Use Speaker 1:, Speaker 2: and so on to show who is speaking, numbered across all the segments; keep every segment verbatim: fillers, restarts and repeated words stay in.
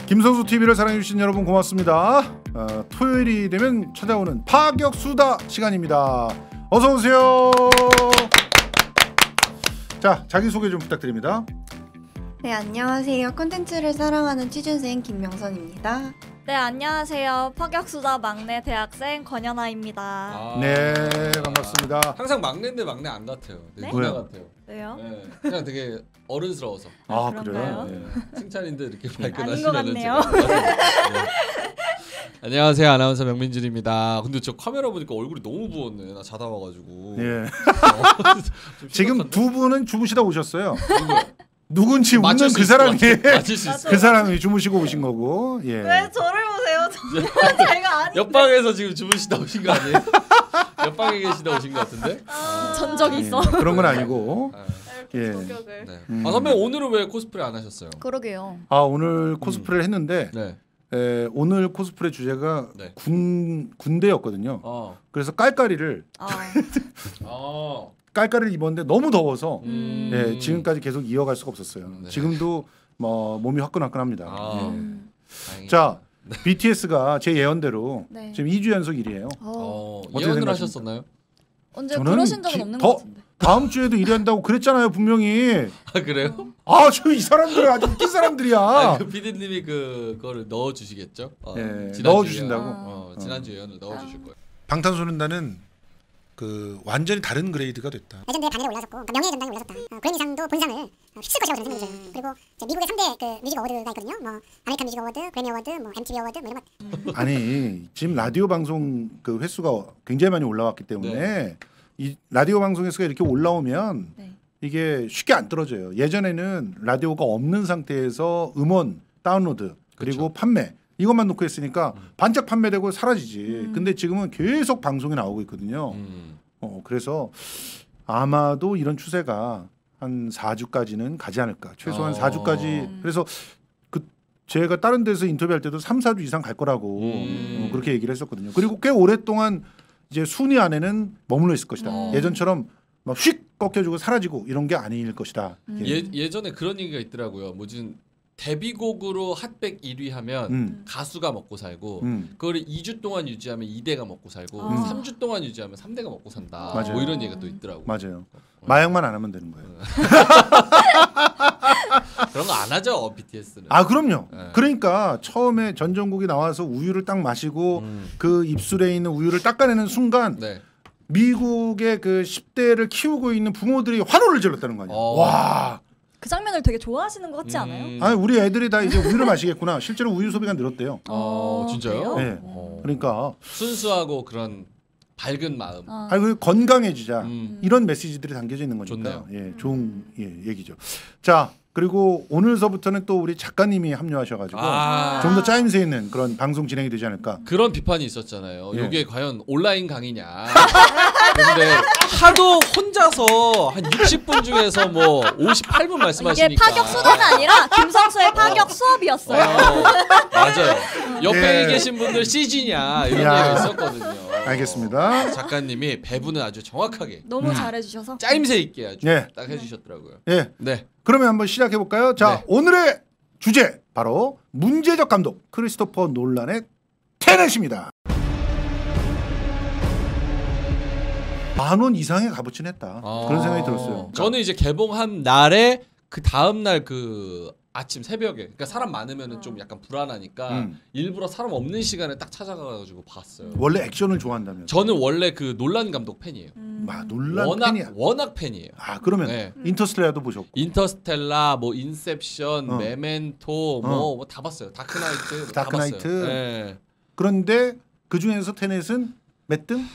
Speaker 1: 김성수 티비를 사랑해주신 여러분 고맙습니다. 어, 토요일이 되면 찾아오는 파격수다 시간입니다. 어서 오세요. 자, 자기소개 좀 부탁드립니다.
Speaker 2: 네, 안녕하세요. 콘텐츠를 사랑하는 취준생 김명선입니다.
Speaker 3: 네, 안녕하세요. 파격수다 막내 대학생 권연아입니다.
Speaker 1: 아, 네, 반갑습니다.
Speaker 4: 항상 막내인데 막내 안 같아요. 네? 누나 같아요.
Speaker 3: 왜요?
Speaker 4: 네, 그냥 되게 어른스러워서.
Speaker 1: 아,
Speaker 3: 아
Speaker 1: 그래요?
Speaker 4: 네. 칭찬인데 이렇게
Speaker 3: 아닌 것
Speaker 4: 발끈하시면은
Speaker 3: 같네요.
Speaker 4: 네. 안녕하세요, 아나운서 명민준입니다. 근데 저 카메라 보니까 얼굴이 너무 부었네. 나 자다 와가지고.
Speaker 1: 예.
Speaker 4: 어,
Speaker 1: 지금 두 분은 주무시다 오셨어요. 누군지 웃는
Speaker 4: 맞출 수
Speaker 1: 그
Speaker 4: 있을
Speaker 1: 사람이
Speaker 4: 것 같아. 맞출 수 있어.
Speaker 1: 그 사람이 주무시고 오신 거고. 예.
Speaker 3: 왜 저를 보세요? 저, 제가 아닌데.
Speaker 4: 옆방에서 지금 주무시다 오신 거 아니에요? 옆방에 계시다 오신 거 같은데?
Speaker 3: 아, 전적이 있어.
Speaker 1: 예, 그런 건 아니고.
Speaker 3: 이렇게
Speaker 1: 예.
Speaker 3: 저격을.
Speaker 4: 네.
Speaker 1: 음.
Speaker 4: 아 선배 오늘은 왜 코스프레 안 하셨어요?
Speaker 3: 그러게요.
Speaker 1: 아, 오늘 코스프레를 했는데
Speaker 4: 네.
Speaker 1: 에, 오늘 코스프레 주제가
Speaker 4: 네.
Speaker 1: 군 군대였거든요.
Speaker 4: 어.
Speaker 1: 그래서 깔깔이를
Speaker 3: 아,
Speaker 4: 어.
Speaker 1: 깔깔이를 입었는데 너무 더워서
Speaker 4: 음.
Speaker 1: 예, 지금까지 계속 이어갈 수가 없었어요.
Speaker 4: 네.
Speaker 1: 지금도 뭐 몸이 화끈화끈합니다.
Speaker 4: 아.
Speaker 1: 예.
Speaker 3: 음.
Speaker 4: 다행이다.
Speaker 1: 자, 비티에스가 제 예언대로
Speaker 3: 네.
Speaker 1: 지금 이 주 연속 일 위예요.
Speaker 3: 어,
Speaker 4: 어,
Speaker 1: 어떻게
Speaker 4: 예언을
Speaker 1: 생각하십니까?
Speaker 4: 하셨었나요?
Speaker 3: 언제
Speaker 1: 저는
Speaker 3: 그러신 적은
Speaker 1: 지-
Speaker 3: 없는
Speaker 1: 더-
Speaker 3: 것 같은데.
Speaker 1: 다음 주에도 일 위 한다고 그랬잖아요, 분명히.
Speaker 4: 아 그래요?
Speaker 1: 아, 저 이 사람들은 아주 웃긴 사람들이야.
Speaker 4: 아, 그 피디님이 그 그거를 넣어 주시겠죠? 어,
Speaker 1: 예,
Speaker 4: 지난주
Speaker 1: 넣어주신다고?
Speaker 4: 예언. 어, 지난주 예언을 넣어 주실 거예요.
Speaker 1: 방탄소년단은 그 완전히 다른 그레이드가 됐다.
Speaker 5: 레전드의 반열에 올라섰고 그러니까 명예의 전당에 올라섰다. 어, 그래미상도 본상을 어, 휩쓸 것이라고 저는 생각이 들어요. 그리고 저 미국의 삼 대 그 뮤직 어워드가 있거든요. 뭐 아메리칸 뮤직 어워드, 그래미 어워드, 뭐 엠티비 어워드 뭐 이런 거.
Speaker 1: 아니, 지금 라디오 방송 그 횟수가 굉장히 많이 올라왔기 때문에
Speaker 4: 네.
Speaker 1: 이 라디오 방송 횟수가 이렇게 올라오면
Speaker 3: 네.
Speaker 1: 이게 쉽게 안 떨어져요. 예전에는 라디오가 없는 상태에서 음원 다운로드 그리고
Speaker 4: 그쵸.
Speaker 1: 판매 이것만 놓고 했으니까 반짝 판매되고 사라지지.
Speaker 3: 음.
Speaker 1: 근데 지금은 계속 방송이 나오고 있거든요.
Speaker 4: 음.
Speaker 1: 어, 그래서 아마도 이런 추세가 한 사 주까지는 가지 않을까. 최소한
Speaker 4: 어.
Speaker 1: 사 주까지. 그래서 그 제가 다른 데서 인터뷰할 때도 삼, 사 주 이상 갈 거라고
Speaker 4: 음.
Speaker 1: 어, 그렇게 얘기를 했었거든요. 그리고 꽤 오랫동안 이제 순위 안에는 머물러 있을 것이다.
Speaker 3: 음.
Speaker 1: 예전처럼 막 휙 꺾여주고 사라지고 이런 게 아닐 것이다.
Speaker 3: 음.
Speaker 1: 예.
Speaker 4: 예 예전에 그런 얘기가 있더라고요. 뭐지 데뷔곡으로 핫백 일 위 하면
Speaker 1: 음.
Speaker 4: 가수가 먹고 살고
Speaker 1: 음.
Speaker 4: 그걸 이 주 동안 유지하면 이 대가 먹고 살고
Speaker 3: 음.
Speaker 4: 삼 주 동안 유지하면 삼 대가 먹고 산다.
Speaker 1: 맞아요.
Speaker 4: 뭐 이런 얘기가 또 있더라고요.
Speaker 1: 맞아요. 마약만 안 하면 되는 거예요.
Speaker 4: 그런 거 안 하죠 비티에스는.
Speaker 1: 아, 그럼요.
Speaker 4: 네.
Speaker 1: 그러니까 처음에 전 전국이 나와서 우유를 딱 마시고
Speaker 4: 음.
Speaker 1: 그 입술에 있는 우유를 닦아내는 순간
Speaker 4: 네.
Speaker 1: 미국의 그 십 대를 키우고 있는 부모들이 환호를 질렀다는 거 아니야.
Speaker 4: 어.
Speaker 1: 와.
Speaker 3: 그 장면을 되게 좋아하시는 것 같지 않아요?
Speaker 4: 음.
Speaker 1: 아니, 우리 애들이 다 이제 우유를 마시겠구나. 실제로 우유 소비가 늘었대요.
Speaker 4: 어, 진짜요?
Speaker 3: 그래요?
Speaker 1: 네.
Speaker 4: 어.
Speaker 1: 그러니까
Speaker 4: 순수하고 그런 밝은 마음.
Speaker 3: 아.
Speaker 1: 아니, 그 건강해지자.
Speaker 4: 음.
Speaker 1: 이런 메시지들이 담겨져 있는 거니까.
Speaker 4: 좋네요.
Speaker 1: 예, 좋은 예, 얘기죠. 자, 그리고 오늘서부터는 또 우리 작가님이 합류하셔가지고
Speaker 4: 아.
Speaker 1: 좀 더 짜임새 있는 그런 방송 진행이 되지 않을까.
Speaker 4: 그런 비판이 있었잖아요.
Speaker 1: 예.
Speaker 4: 이게 과연 온라인 강의냐. 근데 하도 혼자서 한 육십 분 중에서 뭐 오십팔 분 말씀하시니까.
Speaker 3: 이게 파격 수다가 아니라 김성수의 파격 수업이었어요.
Speaker 4: 어, 맞아요. 옆에
Speaker 1: 예.
Speaker 4: 계신 분들 씨지냐 이런
Speaker 1: 야.
Speaker 4: 얘기가 있었거든요.
Speaker 1: 알겠습니다.
Speaker 4: 작가님이 배분을 아주 정확하게
Speaker 3: 너무
Speaker 1: 음.
Speaker 3: 잘해주셔서.
Speaker 4: 짜임새 있게 아주
Speaker 1: 예.
Speaker 4: 딱 해주셨더라고요.
Speaker 1: 예.
Speaker 4: 네.
Speaker 1: 그러면 한번 시작해 볼까요? 자,
Speaker 4: 네.
Speaker 1: 오늘의 주제 바로 문제적 감독 크리스토퍼 놀란의 테넷입니다. 만 원 이상의 값어치는 했다. 그런 생각이 들었어요.
Speaker 4: 저는 이제 개봉한 날에 그 다음 날 그 아침 새벽에 그러니까 사람 많으면은 좀 약간 불안하니까
Speaker 1: 음.
Speaker 4: 일부러 사람 없는 시간에 딱 찾아가가지고 봤어요.
Speaker 1: 원래 액션을 좋아한다면.
Speaker 4: 저는 원래 그 놀란 감독 팬이에요.
Speaker 3: 음.
Speaker 1: 마 놀란
Speaker 4: 워낙
Speaker 1: 팬이야.
Speaker 4: 워낙 팬이에요.
Speaker 1: 아, 그러면
Speaker 4: 네.
Speaker 1: 인터스텔라도 보셨고.
Speaker 4: 인터스텔라, 뭐 인셉션,
Speaker 1: 어.
Speaker 4: 메멘토, 뭐 뭐 다 봤어요. 다크나이트, 뭐 다
Speaker 1: 다크나이트.
Speaker 4: 봤어요. 네.
Speaker 1: 그런데 그 중에서 테넷은 몇 등?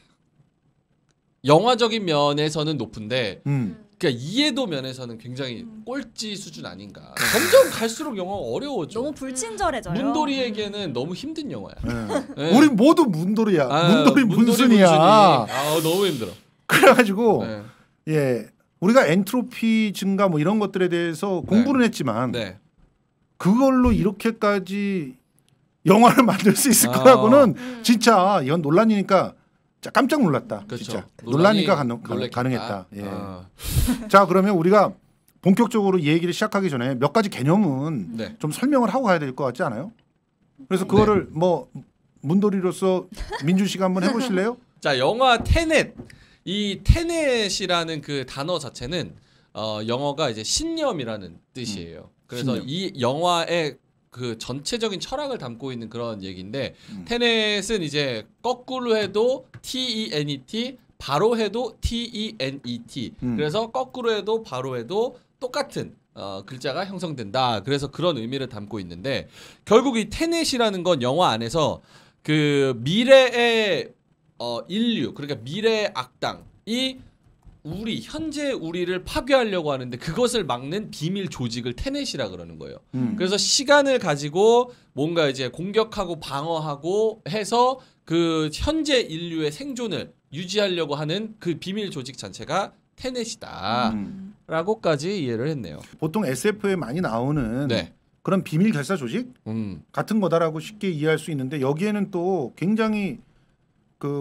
Speaker 4: 영화적인 면에서는 높은데,
Speaker 1: 음.
Speaker 4: 그러니까 이해도 면에서는 굉장히 꼴찌 수준 아닌가. 점점 갈수록 영화가 어려워져.
Speaker 3: 너무 불친절해져요.
Speaker 4: 문돌이에게는 너무 힘든 영화야.
Speaker 1: 네.
Speaker 4: 네.
Speaker 1: 우리 모두 문돌이야.
Speaker 4: 아,
Speaker 1: 문돌이
Speaker 4: 문돌이
Speaker 1: 문순이야.
Speaker 4: 문순이. 아, 너무 힘들어.
Speaker 1: 그래가지고
Speaker 4: 네.
Speaker 1: 예, 우리가 엔트로피 증가 뭐 이런 것들에 대해서 공부는 했지만
Speaker 4: 네.
Speaker 1: 그걸로 이렇게까지 영화를 만들 수 있을
Speaker 4: 아.
Speaker 1: 거라고는
Speaker 3: 음.
Speaker 1: 진짜 이건 논란이니까 진짜 깜짝 놀랐다.
Speaker 4: 그렇죠.
Speaker 1: 진짜
Speaker 4: 논란이
Speaker 1: 논란이니까 가능,
Speaker 4: 놀랬겠다.
Speaker 1: 가능했다. 예.
Speaker 4: 아.
Speaker 1: 자, 그러면 우리가 본격적으로 이 얘기를 시작하기 전에 몇 가지 개념은
Speaker 4: 네.
Speaker 1: 좀 설명을 하고 가야 될 것 같지 않아요? 그래서 그거를 뭐 문돌이로서 민준 씨가 한번 해보실래요?
Speaker 4: 자, 영화 테넷. 이 테넷이라는 그 단어 자체는 어, 영어가 이제 신념이라는 뜻이에요. 그래서
Speaker 1: 신념.
Speaker 4: 이 영화의 그 전체적인 철학을 담고 있는 그런 얘기인데
Speaker 1: 음.
Speaker 4: 테넷은 이제 거꾸로 해도 T E N E T, 바로 해도 T E N E T.
Speaker 1: 음.
Speaker 4: 그래서 거꾸로 해도 바로 해도 똑같은 어, 글자가 형성된다. 그래서 그런 의미를 담고 있는데 결국 이 테넷이라는 건 영화 안에서 그 미래의 어, 인류, 그러니까 미래의 악당이 우리 현재 우리를 파괴하려고 하는데 그것을 막는 비밀 조직을 테넷이라 그러는 거예요.
Speaker 1: 음.
Speaker 4: 그래서 시간을 가지고 뭔가 이제 공격하고 방어하고 해서 그 현재 인류의 생존을 유지하려고 하는 그 비밀 조직 자체가 테넷이다.
Speaker 1: 음.
Speaker 4: 라고까지 이해를 했네요.
Speaker 1: 보통 에스에프에 많이 나오는
Speaker 4: 네.
Speaker 1: 그런 비밀 결사 조직
Speaker 4: 음.
Speaker 1: 같은 거다라고 쉽게 이해할 수 있는데 여기에는 또 굉장히 그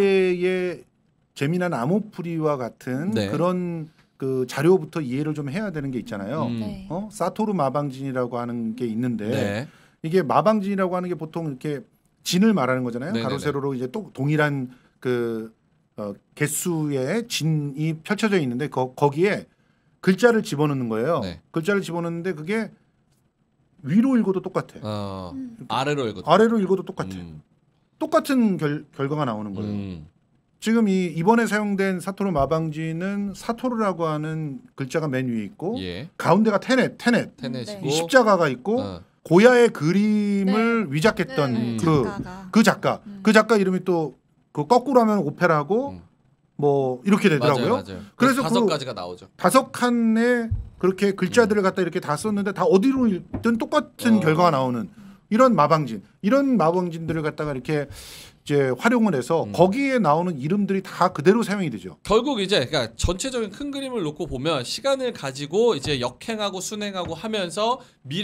Speaker 1: 고대의 재미난 아모프리와 같은
Speaker 4: 네.
Speaker 1: 그런 그 자료부터 이해를 좀 해야 되는 게 있잖아요.
Speaker 4: 음.
Speaker 3: 네.
Speaker 1: 어? 사토르 마방진이라고 하는 게 있는데
Speaker 4: 네.
Speaker 1: 이게 마방진이라고 하는 게 보통 이렇게 진을 말하는 거잖아요.
Speaker 4: 네네네.
Speaker 1: 가로 세로로 이제 또 동일한 그 어, 개수의 진이 펼쳐져 있는데 거, 거기에 글자를 집어넣는 거예요.
Speaker 4: 네.
Speaker 1: 글자를 집어넣는데 그게 위로 읽어도 똑같아.
Speaker 4: 어,
Speaker 2: 음.
Speaker 4: 아래로 읽었다.
Speaker 1: 아래로 읽어도 똑같아.
Speaker 4: 음.
Speaker 1: 똑같은 결, 결과가 나오는 거예요.
Speaker 4: 음.
Speaker 1: 지금 이 이번에 사용된 사토르 마방지는 사토르라고 하는 글자가 맨 위에 있고
Speaker 4: 예.
Speaker 1: 가운데가 테넷, 테넷.
Speaker 4: 테넷이고
Speaker 1: 이 십자가가 있고
Speaker 4: 어.
Speaker 1: 고야의 그림을 위작했던
Speaker 4: 네,
Speaker 1: 그,
Speaker 2: 작가가.
Speaker 1: 그 작가.
Speaker 2: 음.
Speaker 1: 그 작가 이름이 또 그 거꾸로 하면 오페라고
Speaker 4: 음.
Speaker 1: 뭐 이렇게 되더라고요.
Speaker 4: 맞아요, 맞아요.
Speaker 1: 그래서
Speaker 4: 그래서 다섯
Speaker 1: 그-
Speaker 4: 가지가 나오죠.
Speaker 1: 다섯 칸에 그렇게 글자들을 갖다 이렇게 다 썼는데 다 어디로 읽든 똑같은
Speaker 4: 어.
Speaker 1: 결과가 나오는 이런 마방진, 이런 마방진들을 갖다가 이렇게 이제 활용을 해서
Speaker 4: 음.
Speaker 1: 거기에 나오는 이름들이 다 그대로 사용이 되죠.
Speaker 4: 결국 이제 그러니까 전체적인 큰 그림을 놓고 보면 시간을 가지고 이제 역행하고 순행하고 하면서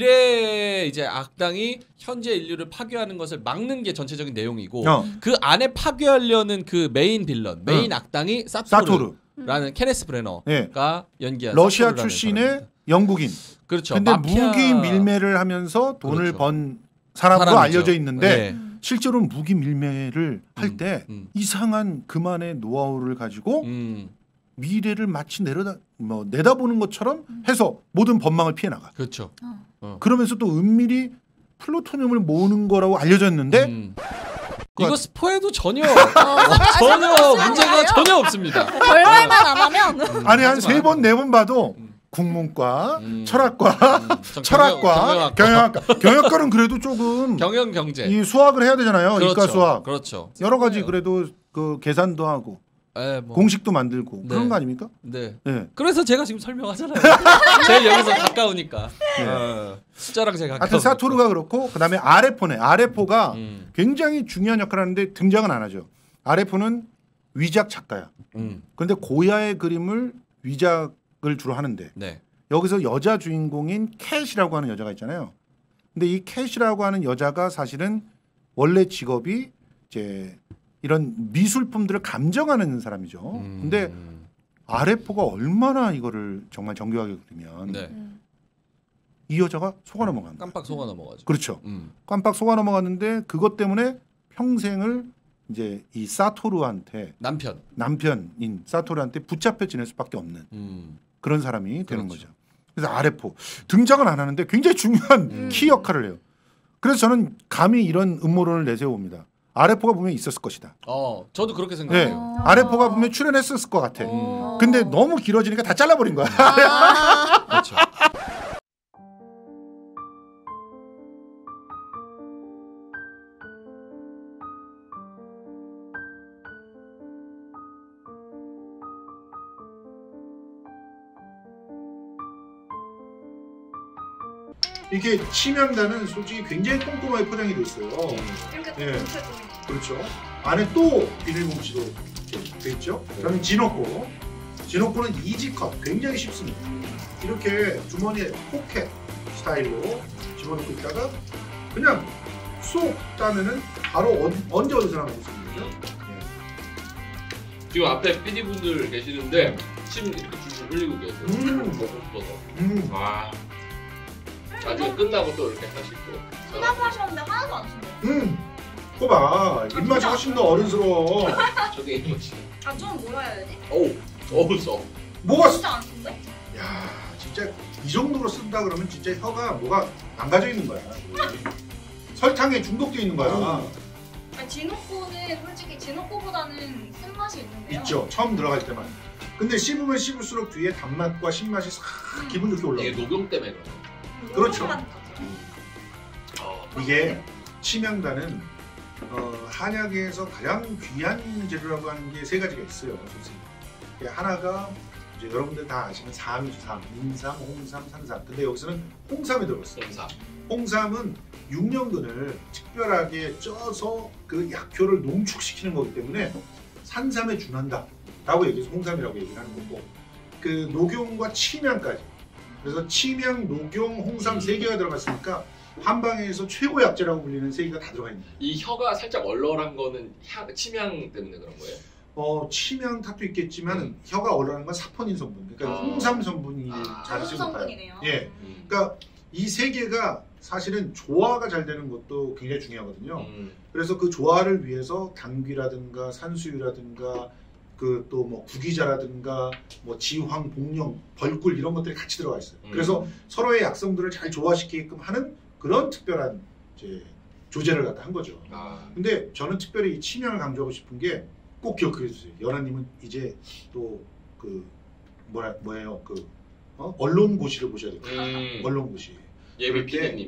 Speaker 4: 미래의 이제 악당이 현재 인류를 파괴하는 것을 막는 게 전체적인 내용이고
Speaker 1: 어,
Speaker 4: 그 안에 파괴하려는 그 메인 빌런, 메인 악당이 사토르.
Speaker 1: 사토르.
Speaker 4: 라는 케네스 브레너가
Speaker 1: 예.
Speaker 4: 연기한
Speaker 1: 러시아
Speaker 4: 사토르라는
Speaker 1: 출신의
Speaker 4: 사람입니다.
Speaker 1: 영국인.
Speaker 4: 그렇죠.
Speaker 1: 근데
Speaker 4: 마피아-
Speaker 1: 무기 밀매를 하면서 돈을
Speaker 4: 그렇죠.
Speaker 1: 번 사람으로
Speaker 4: 사람이죠.
Speaker 1: 알려져 있는데
Speaker 4: 네.
Speaker 1: 실제로는 무기 밀매를 할
Speaker 4: 음,
Speaker 1: 때
Speaker 4: 음.
Speaker 1: 이상한 그만의 노하우를 가지고
Speaker 4: 음,
Speaker 1: 미래를 마치 내려다 뭐 내다보는 것처럼 해서 모든 법망을 피해 나가.
Speaker 4: 그렇죠.
Speaker 1: 그러면서 또 은밀히 플루토늄을 모으는 거라고 알려졌는데
Speaker 4: 음.
Speaker 1: 그거-
Speaker 4: 이거 스포해도 전혀
Speaker 3: 어,
Speaker 4: 전혀
Speaker 3: 상관없는
Speaker 4: 문제가
Speaker 3: 거예요?
Speaker 4: 전혀 없습니다.
Speaker 3: 별말만 안 하면
Speaker 1: 아니 한
Speaker 4: 하지
Speaker 1: 세
Speaker 4: 마.
Speaker 1: 번 네 번 봐도
Speaker 4: 음.
Speaker 1: 국문과,
Speaker 4: 음.
Speaker 1: 철학과,
Speaker 4: 음, 전
Speaker 1: 철학과,
Speaker 4: 경영- 경영학과.
Speaker 1: 경영학과. 경영학과는 그래도 조금
Speaker 4: 경영 경제.
Speaker 1: 이 수학을 해야 되잖아요.
Speaker 4: 그렇죠.
Speaker 1: 이과 수학.
Speaker 4: 그렇죠.
Speaker 1: 여러 가지
Speaker 4: 네.
Speaker 1: 그래도 그 계산도 하고
Speaker 4: 에, 뭐.
Speaker 1: 공식도 만들고
Speaker 4: 네.
Speaker 1: 그런 거 아닙니까?
Speaker 4: 네.
Speaker 1: 네.
Speaker 4: 그래서 제가 지금 설명하잖아요. 제일 여기서 가까우니까.
Speaker 1: 네.
Speaker 4: 어, 숫자랑 제가 가까우니까.
Speaker 1: 하여튼 사토르가 그렇고 그다음에 아레포네. 아레포가
Speaker 4: 음.
Speaker 1: 굉장히 중요한 역할을 하는데 등장은 안 하죠. 아레포는 위작 작가야.
Speaker 4: 음.
Speaker 1: 그런데 고야의 그림을 위작을 주로 하는데
Speaker 4: 네.
Speaker 1: 여기서 여자 주인공인 캣이라고 하는 여자가 있잖아요. 근데 이 캣이라고 하는 여자가 사실은 원래 직업이 이제 이런 미술품들을 감정하는 사람이죠.
Speaker 4: 음.
Speaker 1: 근데 아레포가 얼마나 이거를 정말 정교하게 그리면
Speaker 4: 네.
Speaker 1: 이 여자가 속아 넘어간다.
Speaker 4: 깜빡 속아 넘어가죠.
Speaker 1: 그렇죠.
Speaker 4: 음.
Speaker 1: 깜빡 속아 넘어갔는데 그것 때문에 평생을 이제 이 사토르한테
Speaker 4: 남편.
Speaker 1: 남편인 사토르한테 붙잡혀 지낼 수밖에 없는
Speaker 4: 음.
Speaker 1: 그런 사람이 되는
Speaker 4: 그렇죠.
Speaker 1: 거죠. 그래서 아레포 등장은 안 하는데 굉장히 중요한
Speaker 4: 음.
Speaker 1: 키 역할을 해요. 그래서 저는 감히 이런 음모론을 내세워봅니다. 아레포가 분명히 있었을 것이다.
Speaker 4: 어, 저도 그렇게
Speaker 1: 네.
Speaker 4: 생각해요.
Speaker 1: 아레포가 분명히 출연했었을 것 같아.
Speaker 4: 음.
Speaker 1: 근데 너무 길어지니까 다 잘라버린 거야.
Speaker 3: 아,
Speaker 4: 그렇죠.
Speaker 1: 이게 치명단은 솔직히 굉장히 꼼꼼하게 포장이 돼 있어요. 예. 그렇죠. 안에 또 비닐봉지도 돼 있죠. 그다음에 지노코. 지노코는 이지컷 굉장히 쉽습니다. 이렇게 주머니에 포켓 스타일로 집어넣고 있다가 그냥 쏙 따면은 바로 언, 언제 어디서나 먹을 수 있는 거죠. 예.
Speaker 4: 지금 앞에 피디분들 계시는데 침 이렇게 줄줄 흘리고 계세요.
Speaker 1: 음.
Speaker 4: 먹고 싶어서.
Speaker 1: 음.
Speaker 4: 와. 나중에 끝나고 또 이렇게 하시고.
Speaker 3: 수납하셨는데 하나도 안 쓴대요.
Speaker 1: 음. 거봐 입맛이 훨씬 더 어른스러워.
Speaker 4: 저게 입맛이.
Speaker 3: 아, 좀 뭐라 해야 되지?
Speaker 4: 어우, 어우 써.
Speaker 1: 뭐가
Speaker 3: 진짜 안 쓴대?
Speaker 1: 야 진짜 이 정도로 쓴다 그러면 진짜 혀가 뭐가 망가져 있는 거야. 설탕에 중독돼 있는 거야.
Speaker 3: 아니, 진호코는 솔직히 진호코보다는 쓴맛이 있는데요.
Speaker 1: 있죠. 처음 들어갈 때만. 근데 씹으면 씹을수록 뒤에 단맛과 신맛이 싹
Speaker 3: 음.
Speaker 1: 기분 좋게 올라와.
Speaker 4: 이게 녹용 때문에 그런 거.
Speaker 3: 음,
Speaker 1: 그렇죠.
Speaker 3: 요런 맛 같아요.
Speaker 4: 어,
Speaker 1: 이게 치명단은 어, 한약에서 가장 귀한 재료라고 하는 게 세 가지가 있어요. 선생님. 하나가 이제 여러분들 다 아시는 삼이죠. 삼. 인삼, 홍삼, 산삼. 근데 여기서는 홍삼이 들어갔어요.
Speaker 4: 홍삼.
Speaker 1: 홍삼은 육년근을 특별하게 쪄서 그 약효를 농축시키는 거기 때문에 산삼에 준한다 라고 얘기해서 홍삼이라고 얘기를 하는 거고, 그 녹용과 치명까지, 그래서 치명, 녹용, 홍삼 세 개가 들어갔으니까 한방에서 최고 약재라고 불리는 세 개가 다 들어가 있는 거예요.
Speaker 4: 이 혀가 살짝 얼얼한 거는 향, 침향 때문에 그런 거예요?
Speaker 1: 어, 치명 탓도 있겠지만
Speaker 4: 음.
Speaker 1: 혀가 얼얼한 건 사포닌 성분, 그러니까
Speaker 4: 아.
Speaker 1: 홍삼 성분이
Speaker 4: 아.
Speaker 1: 잘
Speaker 3: 좋은
Speaker 1: 쓰는 거예요.
Speaker 3: 성분이네요.
Speaker 1: 예,
Speaker 4: 음.
Speaker 1: 그러니까 이 세 개가 사실은 조화가 잘 되는 것도 굉장히 중요하거든요.
Speaker 4: 음.
Speaker 1: 그래서 그 조화를 위해서 당귀라든가 산수유라든가 그 또 뭐 구기자라든가 뭐 지황, 복령, 벌꿀 이런 것들이 같이 들어가 있어요.
Speaker 4: 음.
Speaker 1: 그래서 서로의 약성들을 잘 조화시키게끔 하는 그런 특별한 이제 조제를 갖다 한 거죠.
Speaker 4: 아.
Speaker 1: 근데 저는 특별히 이 치명을 강조하고 싶은 게 꼭 기억해 주세요. 연하님은 이제 또 그 뭐라 뭐예요 그 어? 언론고시를 보셔야 돼요.
Speaker 4: 음.
Speaker 1: 언론고시.
Speaker 4: 예비
Speaker 1: 그럴 때
Speaker 4: 피디님.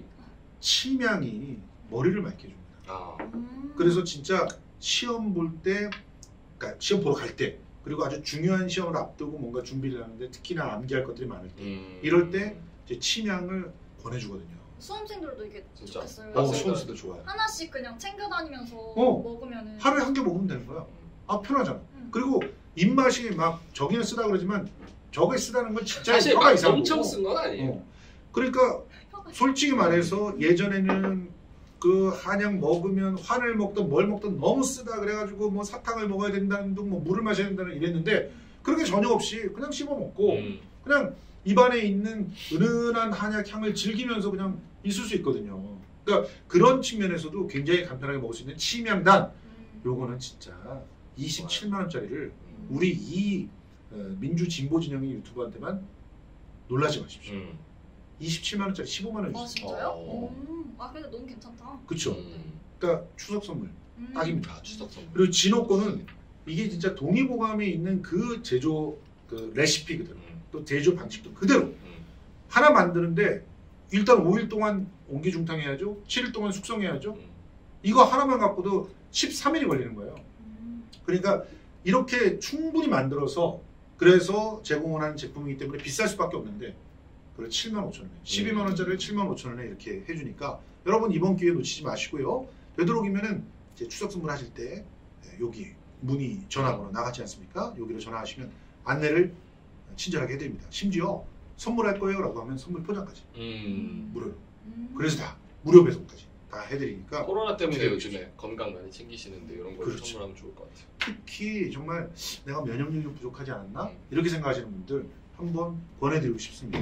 Speaker 1: 치명이 머리를 맑게 해줍니다.
Speaker 4: 아.
Speaker 3: 음.
Speaker 1: 그래서 진짜 시험 볼 때, 그러니까 시험 보러 갈 때, 그리고 아주 중요한 시험을 앞두고 뭔가 준비를 하는데 특히나 암기할 것들이 많을 때,
Speaker 4: 음.
Speaker 1: 이럴 때 이제 치명을 권해주거든요.
Speaker 3: 수험생들도 이게
Speaker 4: 진짜.
Speaker 3: 좋겠어요.
Speaker 1: 어,
Speaker 4: 맞습니다.
Speaker 1: 수험생도 좋아요.
Speaker 3: 하나씩 그냥 챙겨 다니면서
Speaker 1: 어.
Speaker 3: 먹으면은
Speaker 1: 하루에 한 개 먹으면 되는 거야. 아 편하잖아.
Speaker 3: 음.
Speaker 1: 그리고 입맛이 막 저기는 쓰다 그러지만 저게 쓰다는 건 진짜
Speaker 4: 사실
Speaker 1: 혀가
Speaker 4: 막
Speaker 1: 이상하고.
Speaker 4: 엄청 쓴 건 아니에요.
Speaker 1: 어. 그러니까
Speaker 3: 혀가
Speaker 1: 솔직히 말해서 예전에는 그 한약 먹으면 환을 먹든 뭘 먹든 너무 쓰다 그래가지고 뭐 사탕을 먹어야 된다는 둥 뭐 물을 마셔야 된다는 이랬는데 그런 게 전혀 없이 그냥 씹어 먹고
Speaker 4: 음.
Speaker 1: 그냥 입안에 있는 은은한 한약 향을 즐기면서 그냥 있을 수 있거든요. 그러니까 그런 측면에서도 굉장히 간편하게 먹을 수 있는 치명단,
Speaker 3: 음.
Speaker 1: 요거는 진짜 이십칠만 원짜리를
Speaker 3: 음.
Speaker 1: 우리 이 어, 민주 진보 진영의 유튜버한테만 놀라지 마십시오.
Speaker 4: 음.
Speaker 1: 이십칠만 원짜리 십오만 원
Speaker 3: 아
Speaker 1: 주세요.
Speaker 3: 진짜요?
Speaker 4: 어.
Speaker 3: 음. 아 근데 너무 괜찮다.
Speaker 1: 그쵸?
Speaker 4: 음.
Speaker 1: 그러니까 추석 선물
Speaker 3: 음.
Speaker 1: 딱입니다.
Speaker 4: 아, 추석 선물.
Speaker 1: 그리고 진호 거는 이게 진짜 동의보감에 있는 그 제조 그 레시피 그대로,
Speaker 4: 음.
Speaker 1: 또 제조 방식도 그대로
Speaker 4: 음.
Speaker 1: 하나 만드는데 일단 오 일 동안 옹기중탕해야죠. 칠 일 동안 숙성해야죠.
Speaker 4: 음.
Speaker 1: 이거 하나만 갖고도 십삼 일이 걸리는 거예요.
Speaker 3: 음.
Speaker 1: 그러니까 이렇게 충분히 만들어서 그래서 제공을 하는 제품이기 때문에 비쌀 수밖에 없는데 그걸 칠만 오천 원에 십이만 원짜리를 칠만 오천 원에 이렇게 해주니까 여러분 이번 기회 놓치지 마시고요. 되도록이면은 이제 추석 선물 하실 때 여기 문의 전화번호 나갔지 않습니까? 여기로 전화하시면 안내를 친절하게 해드립니다. 심지어 선물할 거예요 라고 하면 선물 포장까지
Speaker 4: 음.
Speaker 1: 무료로.
Speaker 3: 음.
Speaker 1: 그래서 다 무료 배송까지 다 해드리니까
Speaker 4: 코로나 때문에
Speaker 1: 기대해
Speaker 4: 요즘에 건강 많이 챙기시는데 이런 걸
Speaker 1: 그렇죠.
Speaker 4: 선물하면 좋을 것 같아요.
Speaker 1: 특히 정말 내가 면역력이 좀 부족하지 않았나?
Speaker 4: 음.
Speaker 1: 이렇게 생각하시는 분들 한번 권해드리고 싶습니다.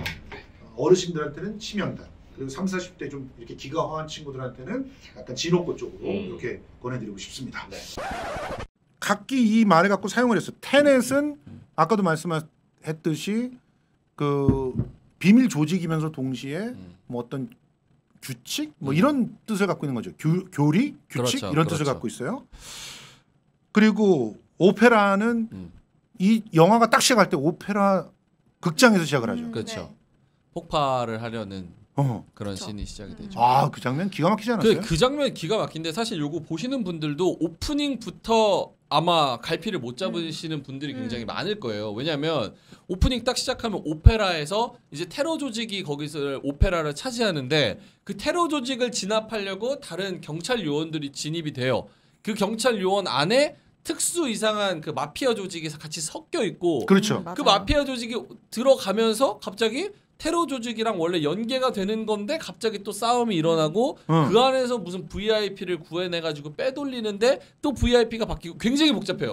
Speaker 1: 어르신들한테는 치명단, 그리고 삼, 사십 대 좀 이렇게 기가 화한 친구들한테는 약간 진호코 쪽으로
Speaker 4: 음.
Speaker 1: 이렇게 권해드리고 싶습니다.
Speaker 4: 네.
Speaker 1: 각기 이 말을 갖고 사용을 했어요. 테넷은 아까도 말씀했듯이 그 비밀 조직이면서 동시에
Speaker 4: 음.
Speaker 1: 뭐 어떤 규칙 뭐
Speaker 4: 음.
Speaker 1: 이런 뜻을 갖고 있는 거죠. 교, 교리, 규칙
Speaker 4: 그렇죠,
Speaker 1: 이런 뜻을
Speaker 4: 그렇죠.
Speaker 1: 갖고 있어요. 그리고 오페라는
Speaker 4: 음.
Speaker 1: 이 영화가 딱 시작할 때 오페라 극장에서 시작을 하죠.
Speaker 2: 음,
Speaker 4: 그렇죠.
Speaker 2: 네.
Speaker 4: 폭발을 하려는
Speaker 1: 어.
Speaker 4: 그런
Speaker 2: 그쵸.
Speaker 4: 씬이 시작이 되죠.
Speaker 1: 아, 그 장면 기가 막히지 않았어요?
Speaker 4: 그, 그 장면 기가 막힌데 사실 요거 보시는 분들도 오프닝부터 아마 갈피를 못 잡으시는 분들이 굉장히
Speaker 2: 음.
Speaker 4: 많을 거예요. 왜냐하면 오프닝 딱 시작하면 오페라에서 이제 테러 조직이 거기서 오페라를 차지하는데 그 테러 조직을 진압하려고 다른 경찰 요원들이 진입이 돼요. 그 경찰 요원 안에 특수 이상한 그 마피아 조직이 같이 섞여 있고
Speaker 1: 그렇죠.
Speaker 2: 음,
Speaker 4: 그
Speaker 2: 맞아요.
Speaker 4: 마피아 조직이 들어가면서 갑자기 테러 조직이랑 원래 연계가 되는 건데 갑자기 또 싸움이 일어나고
Speaker 1: 어.
Speaker 4: 그 안에서 무슨 브이아이피를 구해내가지고 빼돌리는데 또 브이아이피가 바뀌고 굉장히 복잡해요.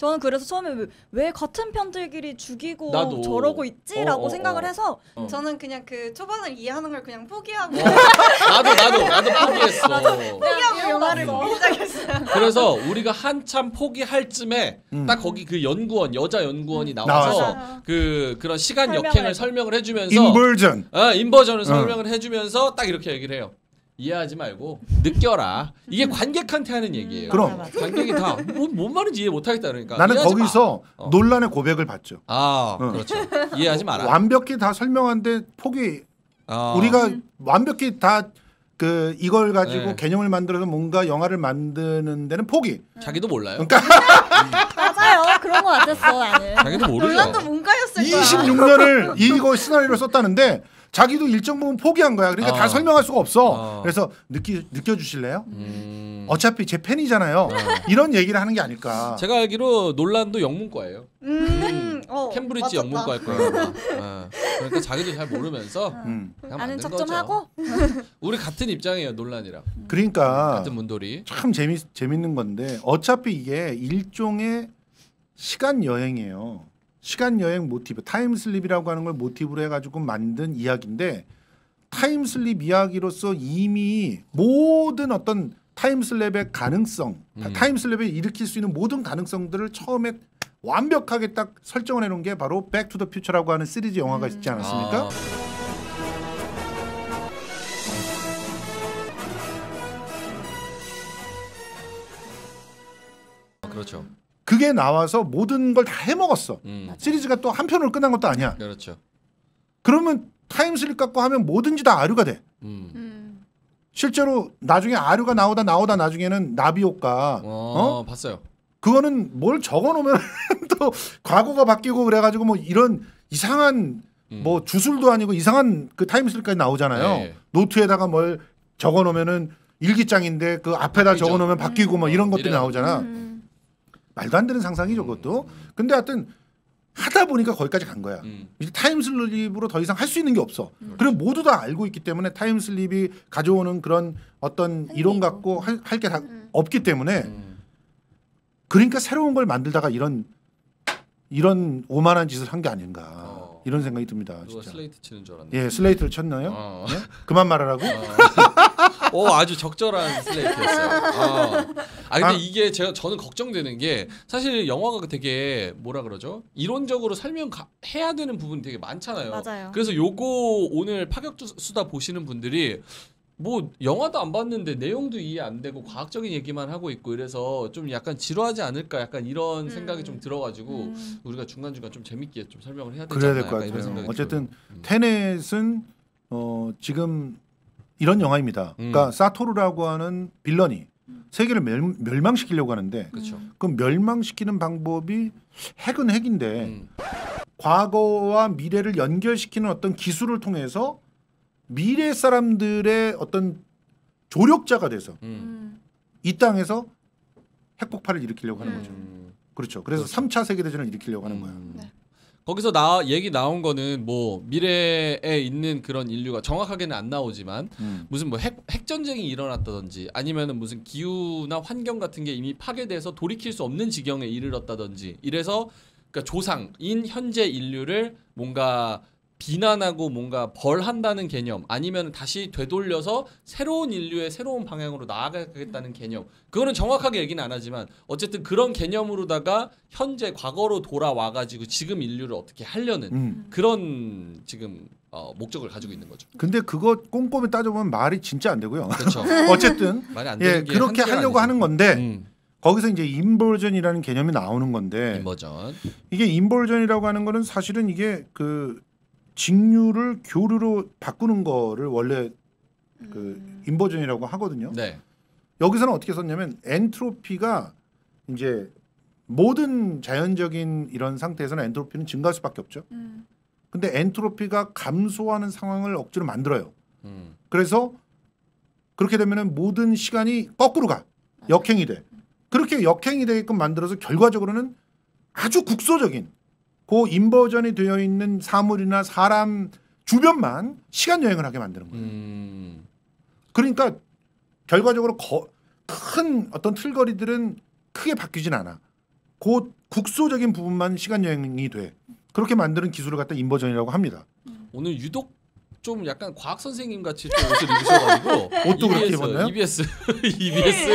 Speaker 3: 저는 그래서 처음에 왜, 왜 같은 편들끼리 죽이고
Speaker 4: 나도.
Speaker 3: 저러고 있지라고
Speaker 4: 어, 어,
Speaker 3: 생각을
Speaker 4: 어.
Speaker 3: 해서
Speaker 4: 어.
Speaker 2: 저는 그냥 그 초반을 이해하는 걸 그냥 포기하고
Speaker 4: 어, 나도 나도 나도 포기했어.
Speaker 2: 포기하고 영화를
Speaker 3: 봤어.
Speaker 2: 보기 시작했어요.
Speaker 4: 그래서 우리가 한참 포기할 쯤에
Speaker 1: 음.
Speaker 4: 딱 거기 그 연구원 여자 연구원이 나와서
Speaker 2: 나와서.
Speaker 4: 그 그런 시간
Speaker 3: 설명을
Speaker 4: 역행을
Speaker 3: 해줘.
Speaker 4: 설명을 해주면서
Speaker 1: 인버전.
Speaker 4: 아, 인버전을
Speaker 1: 어.
Speaker 4: 설명을 해주면서 딱 이렇게 얘기를 해요. 이해하지 말고 느껴라. 이게 관객한테 하는 얘기예요.
Speaker 1: 그럼.
Speaker 3: 맞아, 맞아.
Speaker 4: 관객이 다 뭔, 뭔 말인지 이해 못하겠다 그러니까.
Speaker 1: 나는
Speaker 4: 이해하지
Speaker 1: 거기서
Speaker 4: 마. 어.
Speaker 1: 논란의 고백을 받죠.
Speaker 4: 아
Speaker 1: 어.
Speaker 4: 그렇죠. 이해하지 마라.
Speaker 1: 완벽히 다 설명한데 포기.
Speaker 4: 어.
Speaker 1: 우리가 완벽히 다 그 이걸 가지고
Speaker 4: 네.
Speaker 1: 개념을 만들어서 뭔가 영화를 만드는 데는 포기.
Speaker 4: 자기도 몰라요.
Speaker 1: 그러니까
Speaker 3: 맞아요. 그런 거 같았어 나는.
Speaker 4: 자기도 모르죠.
Speaker 2: 논란도 뭔가였을 거야.
Speaker 1: 이십육 년을 이거 시나리오를 썼다는데 자기도 일정 부분 포기한 거야. 그러니까
Speaker 4: 어.
Speaker 1: 다 설명할 수가 없어.
Speaker 4: 어.
Speaker 1: 그래서 느끼 느껴주실래요?
Speaker 4: 음.
Speaker 1: 어차피 제 팬이잖아요. 이런 얘기를 하는 게 아닐까.
Speaker 4: 제가 알기로 논란도 영문과예요.
Speaker 2: 음, 어,
Speaker 4: 캠브리지
Speaker 2: 맞췄다.
Speaker 4: 영문과일 거예요. 아마. 어. 그러니까 자기도 잘 모르면서
Speaker 1: 음.
Speaker 4: 그냥
Speaker 3: 아는
Speaker 4: 만든
Speaker 3: 척 좀
Speaker 4: 거죠.
Speaker 3: 하고.
Speaker 4: 우리 같은 입장이에요. 논란이랑
Speaker 1: 그러니까
Speaker 4: 같은 문돌이.
Speaker 1: 참 재미 재밌는 건데 어차피 이게 일종의 시간 여행이에요. 시간 여행 모티브, 타임슬립이라고 하는 걸 모티브로 해가지고 만든 이야기인데 타임슬립 이야기로서 이미 모든 어떤 타임슬립의 가능성,
Speaker 4: 음.
Speaker 1: 타임슬립을 일으킬 수 있는 모든 가능성들을 처음에 완벽하게 딱 설정을 해놓은 게 바로 백투더퓨처라고 하는 시리즈 영화가 있지 않았습니까?
Speaker 4: 아, 그렇죠.
Speaker 1: 그게 나와서 모든 걸 다 해먹었어.
Speaker 4: 음.
Speaker 1: 시리즈가 또 한 편으로 끝난 것도 아니야.
Speaker 4: 그렇죠.
Speaker 1: 그러면 타임슬립 갖고 하면 뭐든지 다 아류가 돼.
Speaker 4: 음.
Speaker 2: 음.
Speaker 1: 실제로 나중에 아류가 나오다 나오다 나중에는 나비 효과
Speaker 4: 어,
Speaker 1: 어?
Speaker 4: 봤어요.
Speaker 1: 그거는 뭘 적어놓으면 또 과거가 바뀌고 그래가지고 뭐 이런 이상한
Speaker 4: 음.
Speaker 1: 뭐 주술도 아니고 이상한 그 타임슬립까지 나오잖아요.
Speaker 4: 네.
Speaker 1: 노트에다가 뭘 적어놓으면은 일기장인데 그 앞에다
Speaker 4: 바뀌죠.
Speaker 1: 적어놓으면 바뀌고 뭐 이런 것들이
Speaker 4: 미래가
Speaker 1: 나오잖아.
Speaker 2: 음.
Speaker 1: 말도 안 되는 상상이죠 그것도. 근데 하여튼 하다 보니까 거기까지 간 거야.
Speaker 4: 음.
Speaker 1: 이제 타임슬립으로 더 이상 할 수 있는 게 없어. 그리고 모두 다 알고 있기 때문에 타임슬립이 가져오는 그런 어떤 이론 갖고 할 게 다
Speaker 2: 음.
Speaker 1: 없기 때문에
Speaker 4: 음.
Speaker 1: 그러니까 새로운 걸 만들다가 이런 이런 오만한 짓을 한 게 아닌가
Speaker 4: 어.
Speaker 1: 이런 생각이 듭니다.
Speaker 4: 누가
Speaker 1: 진짜.
Speaker 4: 슬레이트 치는 줄 알았네.
Speaker 1: 예, 슬레이트를 쳤나요?
Speaker 4: 어.
Speaker 1: 네? 그만 말하라고?
Speaker 4: 어. 오, 아주 적절한 슬레이트였어요. 어. 아 근데
Speaker 1: 아.
Speaker 4: 이게 제가 저는 걱정되는 게 사실 영화가 되게 뭐라 그러죠? 이론적으로 설명해야 되는 부분이 되게 많잖아요.
Speaker 3: 맞아요.
Speaker 4: 그래서 요거 오늘 파격수다 보시는 분들이 뭐 영화도 안 봤는데 내용도 이해 안 되고 과학적인 얘기만 하고 있고 이래서 좀 약간 지루하지 않을까 약간 이런
Speaker 2: 음.
Speaker 4: 생각이 좀 들어가지고
Speaker 3: 음.
Speaker 4: 우리가 중간중간 좀 재밌게 좀 설명을 해야 되지
Speaker 1: 그래야
Speaker 4: 않나
Speaker 1: 될 것
Speaker 4: 약간 이런
Speaker 1: 같아요.
Speaker 4: 생각이
Speaker 1: 어쨌든
Speaker 4: 들어요. 음.
Speaker 1: 테넷은 어, 지금 이런 영화입니다.
Speaker 4: 음.
Speaker 1: 그러니까 사토루라고 하는 빌런이 세계를 멸, 멸망시키려고 하는데
Speaker 4: 그렇죠.
Speaker 1: 그 멸망시키는 방법이 핵은 핵인데
Speaker 4: 음.
Speaker 1: 과거와 미래를 연결시키는 어떤 기술을 통해서 미래 사람들의 어떤 조력자가 돼서
Speaker 4: 음.
Speaker 3: 음.
Speaker 1: 이 땅에서 핵폭발을 일으키려고 하는
Speaker 2: 음.
Speaker 1: 거죠.
Speaker 4: 음.
Speaker 1: 그렇죠. 그래서
Speaker 4: 그렇죠.
Speaker 1: 삼 차 세계대전을 일으키려고 하는 거야.
Speaker 4: 음.
Speaker 2: 네.
Speaker 4: 거기서 나 얘기 나온 거는 뭐 미래에 있는 그런 인류가 정확하게는 안 나오지만
Speaker 1: 음.
Speaker 4: 무슨 뭐 핵 핵전쟁이 일어났다든지 아니면은 무슨 기후나 환경 같은 게 이미 파괴돼서 돌이킬 수 없는 지경에 이르렀다든지 이래서 그러니까 조상인 현재 인류를 뭔가 비난하고 뭔가 벌한다는 개념 아니면 다시 되돌려서 새로운 인류의 새로운 방향으로 나아가겠다는 개념 그거는 정확하게 얘기는 안 하지만 어쨌든 그런 개념으로다가 현재 과거로 돌아와가지고 지금 인류를 어떻게 하려는
Speaker 1: 음.
Speaker 4: 그런 지금 어, 목적을 가지고 있는 거죠.
Speaker 1: 근데 그거 꼼꼼히 따져보면 말이 진짜 안 되고요.
Speaker 4: 그렇죠.
Speaker 1: 어쨌든
Speaker 4: 말이 안 되는
Speaker 1: 예
Speaker 4: 게
Speaker 1: 그렇게
Speaker 4: 한계가
Speaker 1: 하려고
Speaker 4: 아니죠.
Speaker 1: 하는 건데
Speaker 4: 음,
Speaker 1: 거기서 이제 인버전이라는 개념이 나오는 건데
Speaker 4: 인버전.
Speaker 1: 이게 인버전이라고 하는 거는 사실은 이게 그 직류를 교류로 바꾸는 거를 원래 그 인버전이라고 하거든요.
Speaker 4: 네.
Speaker 1: 여기서는 어떻게 썼냐면 엔트로피가 이제 모든 자연적인 이런 상태에서는 엔트로피는 증가할 수밖에 없죠.
Speaker 2: 음.
Speaker 1: 근데 엔트로피가 감소하는 상황을 억지로 만들어요.
Speaker 4: 음,
Speaker 1: 그래서 그렇게 되면은 모든 시간이 거꾸로 가. 역행이 돼. 그렇게 역행이 되게끔 만들어서 결과적으로는 아주 국소적인 그 인버전이 되어 있는 사물이나 사람 주변만 시간 여행을 하게 만드는 거예요.
Speaker 4: 음,
Speaker 1: 그러니까 결과적으로 거, 큰 어떤 틀거리들은 크게 바뀌진 않아. 곧 국소적인 부분만 시간 여행이 돼. 그렇게 만드는 기술을 갖다 인버전이라고 합니다.
Speaker 4: 오늘 유독 좀 약간 과학 선생님 같이 좀 옷을 입으셔가지고
Speaker 1: 옷도 그렇게
Speaker 4: 이비에스,
Speaker 1: 입었나요?
Speaker 4: 이비에스 이비에스